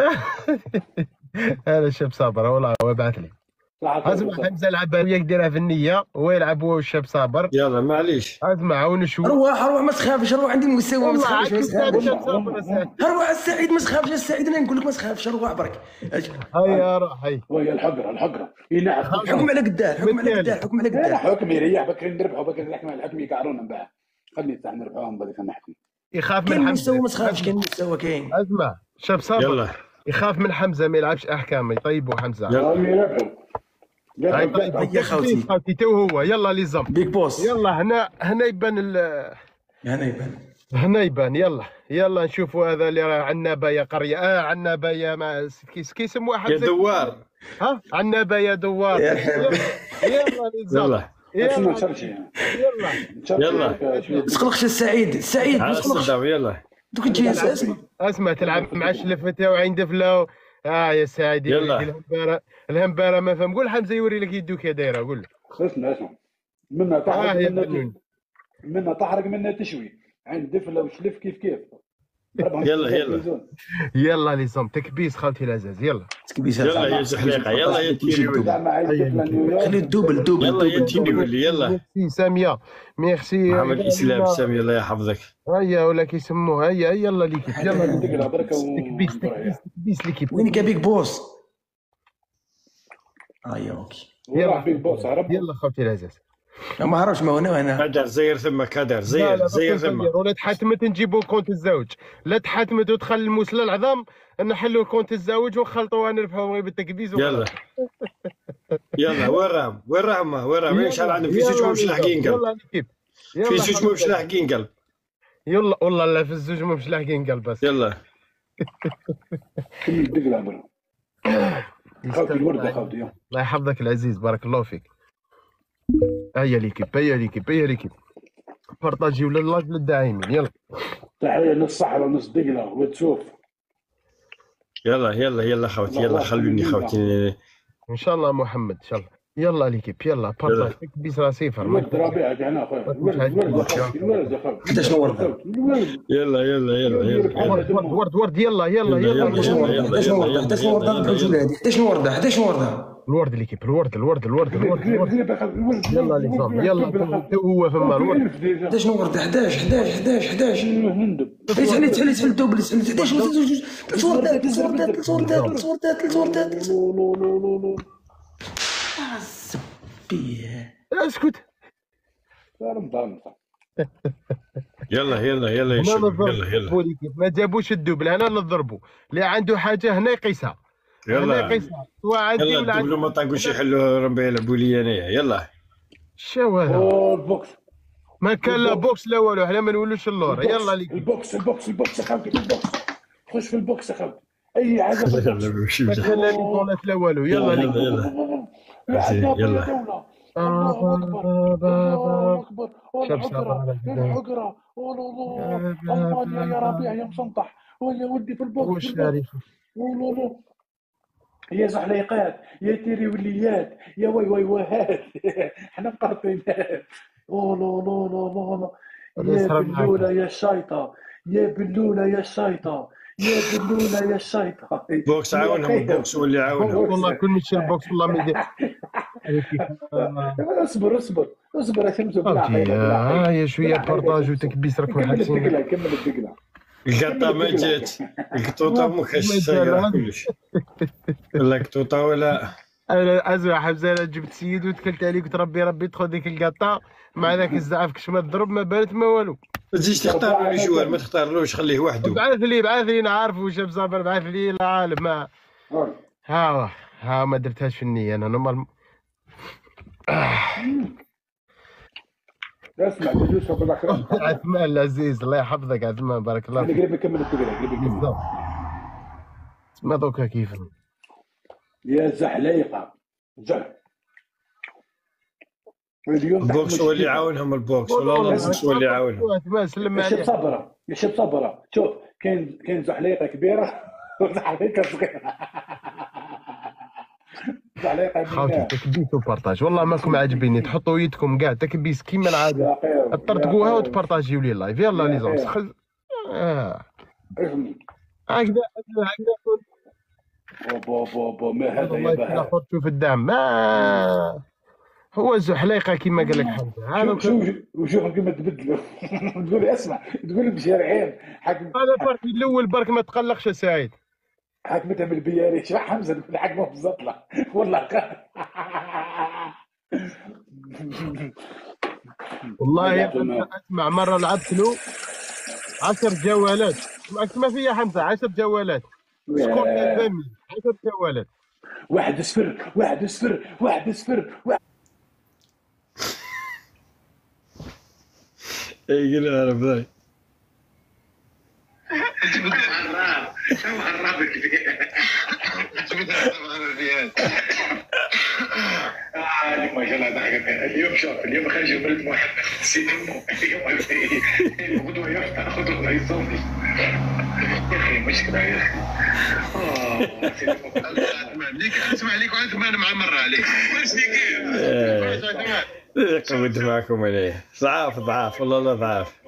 هذا الشاب صابر والله هو بعث لي. اسمع حمزه لعب وياك ديرها في النيه، هو يلعب هو والشاب صابر. يلا معليش. اسمع ونشوف. روح ما تخافش، روح عندي المستوى ما تخافش. روح السعيد ما تخافش. السعيد انا نقول لك ما تخافش، روح برك. هيا روح هيا. وهي الحقره يلعب. حكم على قدام. حكم يريح بكري نربحوا، بكري نحكم على الحكم يقعرونا من بعد. خليني نفتح نربحوهم بعد نحكي. يخاف من حمزه. كاين مستوى ما تخافش، كاين مستوى كاين. اسمع شاب صابر. يلا يخاف من حمزه ما يلعبش احكام، يطيبوا حمزه. يلا يربحوا. هيا خوتي تو هو. يلا ليزم بيك بوس. يلا هنا يبان هنا يبان. يلا نشوفوا هذا اللي راه عنابه يا قريه. عنابه يا ما كيسموها حمزه. يا دوار. عنابه يا دوار. يلا ليزم. يلا تقلقش السعيد. ما تقلقش. يلا دوك تجي اسمع تلعب مع شلفتها وعين دفله. يا سعيد. يلا الهمباره ما فهم. قول حمزه يوري لك يدو كي دايره. قول له. اسمع منا تحرق منا تحرق منا تشوي. عين دفله وشلف كيف يلا ليزم تكبيس خالتي العزاز. يلا يا زحليقه. يلا يا تيري. خلي الدوبل. يلا يا تيري. يلا ميرسي ساميه. ميرسي محمد اسلام ساميه الله يحفظك. هيا ولا كيسموه. هيا يلا ليكيب. يلا تكبيس ليكيب. وين كا بيك بوس؟ اوكي. يلا بيك بوس. يلا خالتي العزاز. ما عرفش ما هنا كادر زير ثم كادر زير ثم. ولا تحتمت نجيبوا كونت الزوج، لا تحتمت ودخل المسلة العظام نحلوا كونت الزوج ونخلطوها نربحوا بالتكبيز. يلا وين راهم شحال عندهم في زوج مش لاحقين قلب. في زوج مش لاحقين قلب. يلا والله لا في الزوج مش لاحقين قلب. بس يلا كمل دقلة برا. خاوتي الوردة خاوتي. الله يحفظك العزيز بارك الله فيك. هيا ليكيب بارطاجي ولا اللايف للداعمين. يلا تحية نص صحراء ونص دقلة وتشوف. يلا خوتي. يلا خلوني خوتي ان شاء الله محمد ان شاء الله. يلا ليكيب. يلا بارطاج تكبيس راه صفر. الورد رابعك هنا اخويا. الورد يا خويا. حتى شنو ورده؟ يلا ورد. يلا حتى شنو ورده؟ الورد ليكيب. الورد. يلا ليزام. يلا هو فما الورد. حتى شنو ورده؟ 11 تحل الدوبل. 11 ثلاث وردات. اسكت. يلا ما جابوش الدوبل. انا نضربوا اللي عنده حاجه هنا يقيسها. يلا الدبلو ما طاقوش يحلوا ربي يلعبوا لي انايا. يلا شو هذا؟ البوكس ما كان لا بوكس لا والو، حنا ما نولوش اللور. يلا ليك البوكس يا خوتي، في البوكس. خش في البوكس يا خوتي، اي حاجه في البوكس. ما كان لا نيطونات لا والو. يلا ليك يلا. الله اكبر، شوف صبر الحقره، المانيا يا ربيع يا مسنطح، ويا ولدي في البوكس. واش تعرف يا زحليقات، يا تيري وليات، يا وي وهات. احنا مقرطينات. لا يا بلوله يا شيطه، يا بلوله يا شيطه، يا بلوله يا شيطه. بوكس عاونهم، البوكس هو اللي عاونهم. والله كل شيء البوكس والله ما يدير. اصبر يا شمس بالله. يا شويه بارطاج وتكبيس راكم حاسين. كمل الدقله. القطه ما جات، القطوطه ما كاش السياره كلش. لا قطوطه ولا. انا ازرع حمزه، انا جبت سيد وتكلت عليه قلت ربي تدخل ديك القطه مع ذاك الزعف كش ما تضرب ما بانت ما والو. ما تجيش تختار له جوار، ما تختارلوش خليه وحده. بعث لي نعرف واش بصابر، بعث لي العالم. ما ها ما درتهاش في النيه انا نورمال. اسمع يوسف بالاكرام. عثمان العزيز الله يحفظك عثمان، بارك الله فيك. قريب نكمل الدقيقه. ما دوكا كيف يا زحليقه البوكس هو اللي يعاونهم، البوكس والله البوكس هو اللي يعاونهم. عثمان سلم عليك. يا شب صبره. شوف كاين زحليقه كبيره وزحليقه صغيره. خاوتي تكبيس وبارطاج والله ماكم عاجبيني. تحطوا يدكم كاع تكبيس كيما العاده، تطرطقوها وتبارطاجيو لي اللايف. يلا لي زونس هكذا بو ما هذا يا بهاء. شوف الدعم ما هو زحليقه كيما قال لك حمزه. هذا وشوف كيما تبدلوا. تقول اسمع، تقول بشارعين حكم. هذا برك الاول برك ما تقلقش سعيد. حكمتها بالبياري. شو حمزه تقول حكمه بالزطله والله. والله اسمع مره لعبت له 10 جولات. ما فيها حمزه 10 جولات. شكون كان فهمني 10 جولات. 1-0. اي قل انا بذاي. ما شاء الله ضحكت اليوم. شوف اليوم خرج ولد واحد نسيت امه. اليوم غدوه يفتح غدوه يصلي. يا اخي مشكله يا اخي. اسمع ليك عثمان معمر عليك. واش كيف؟ قمت معكم عليه. ضعاف والله لا ضعاف.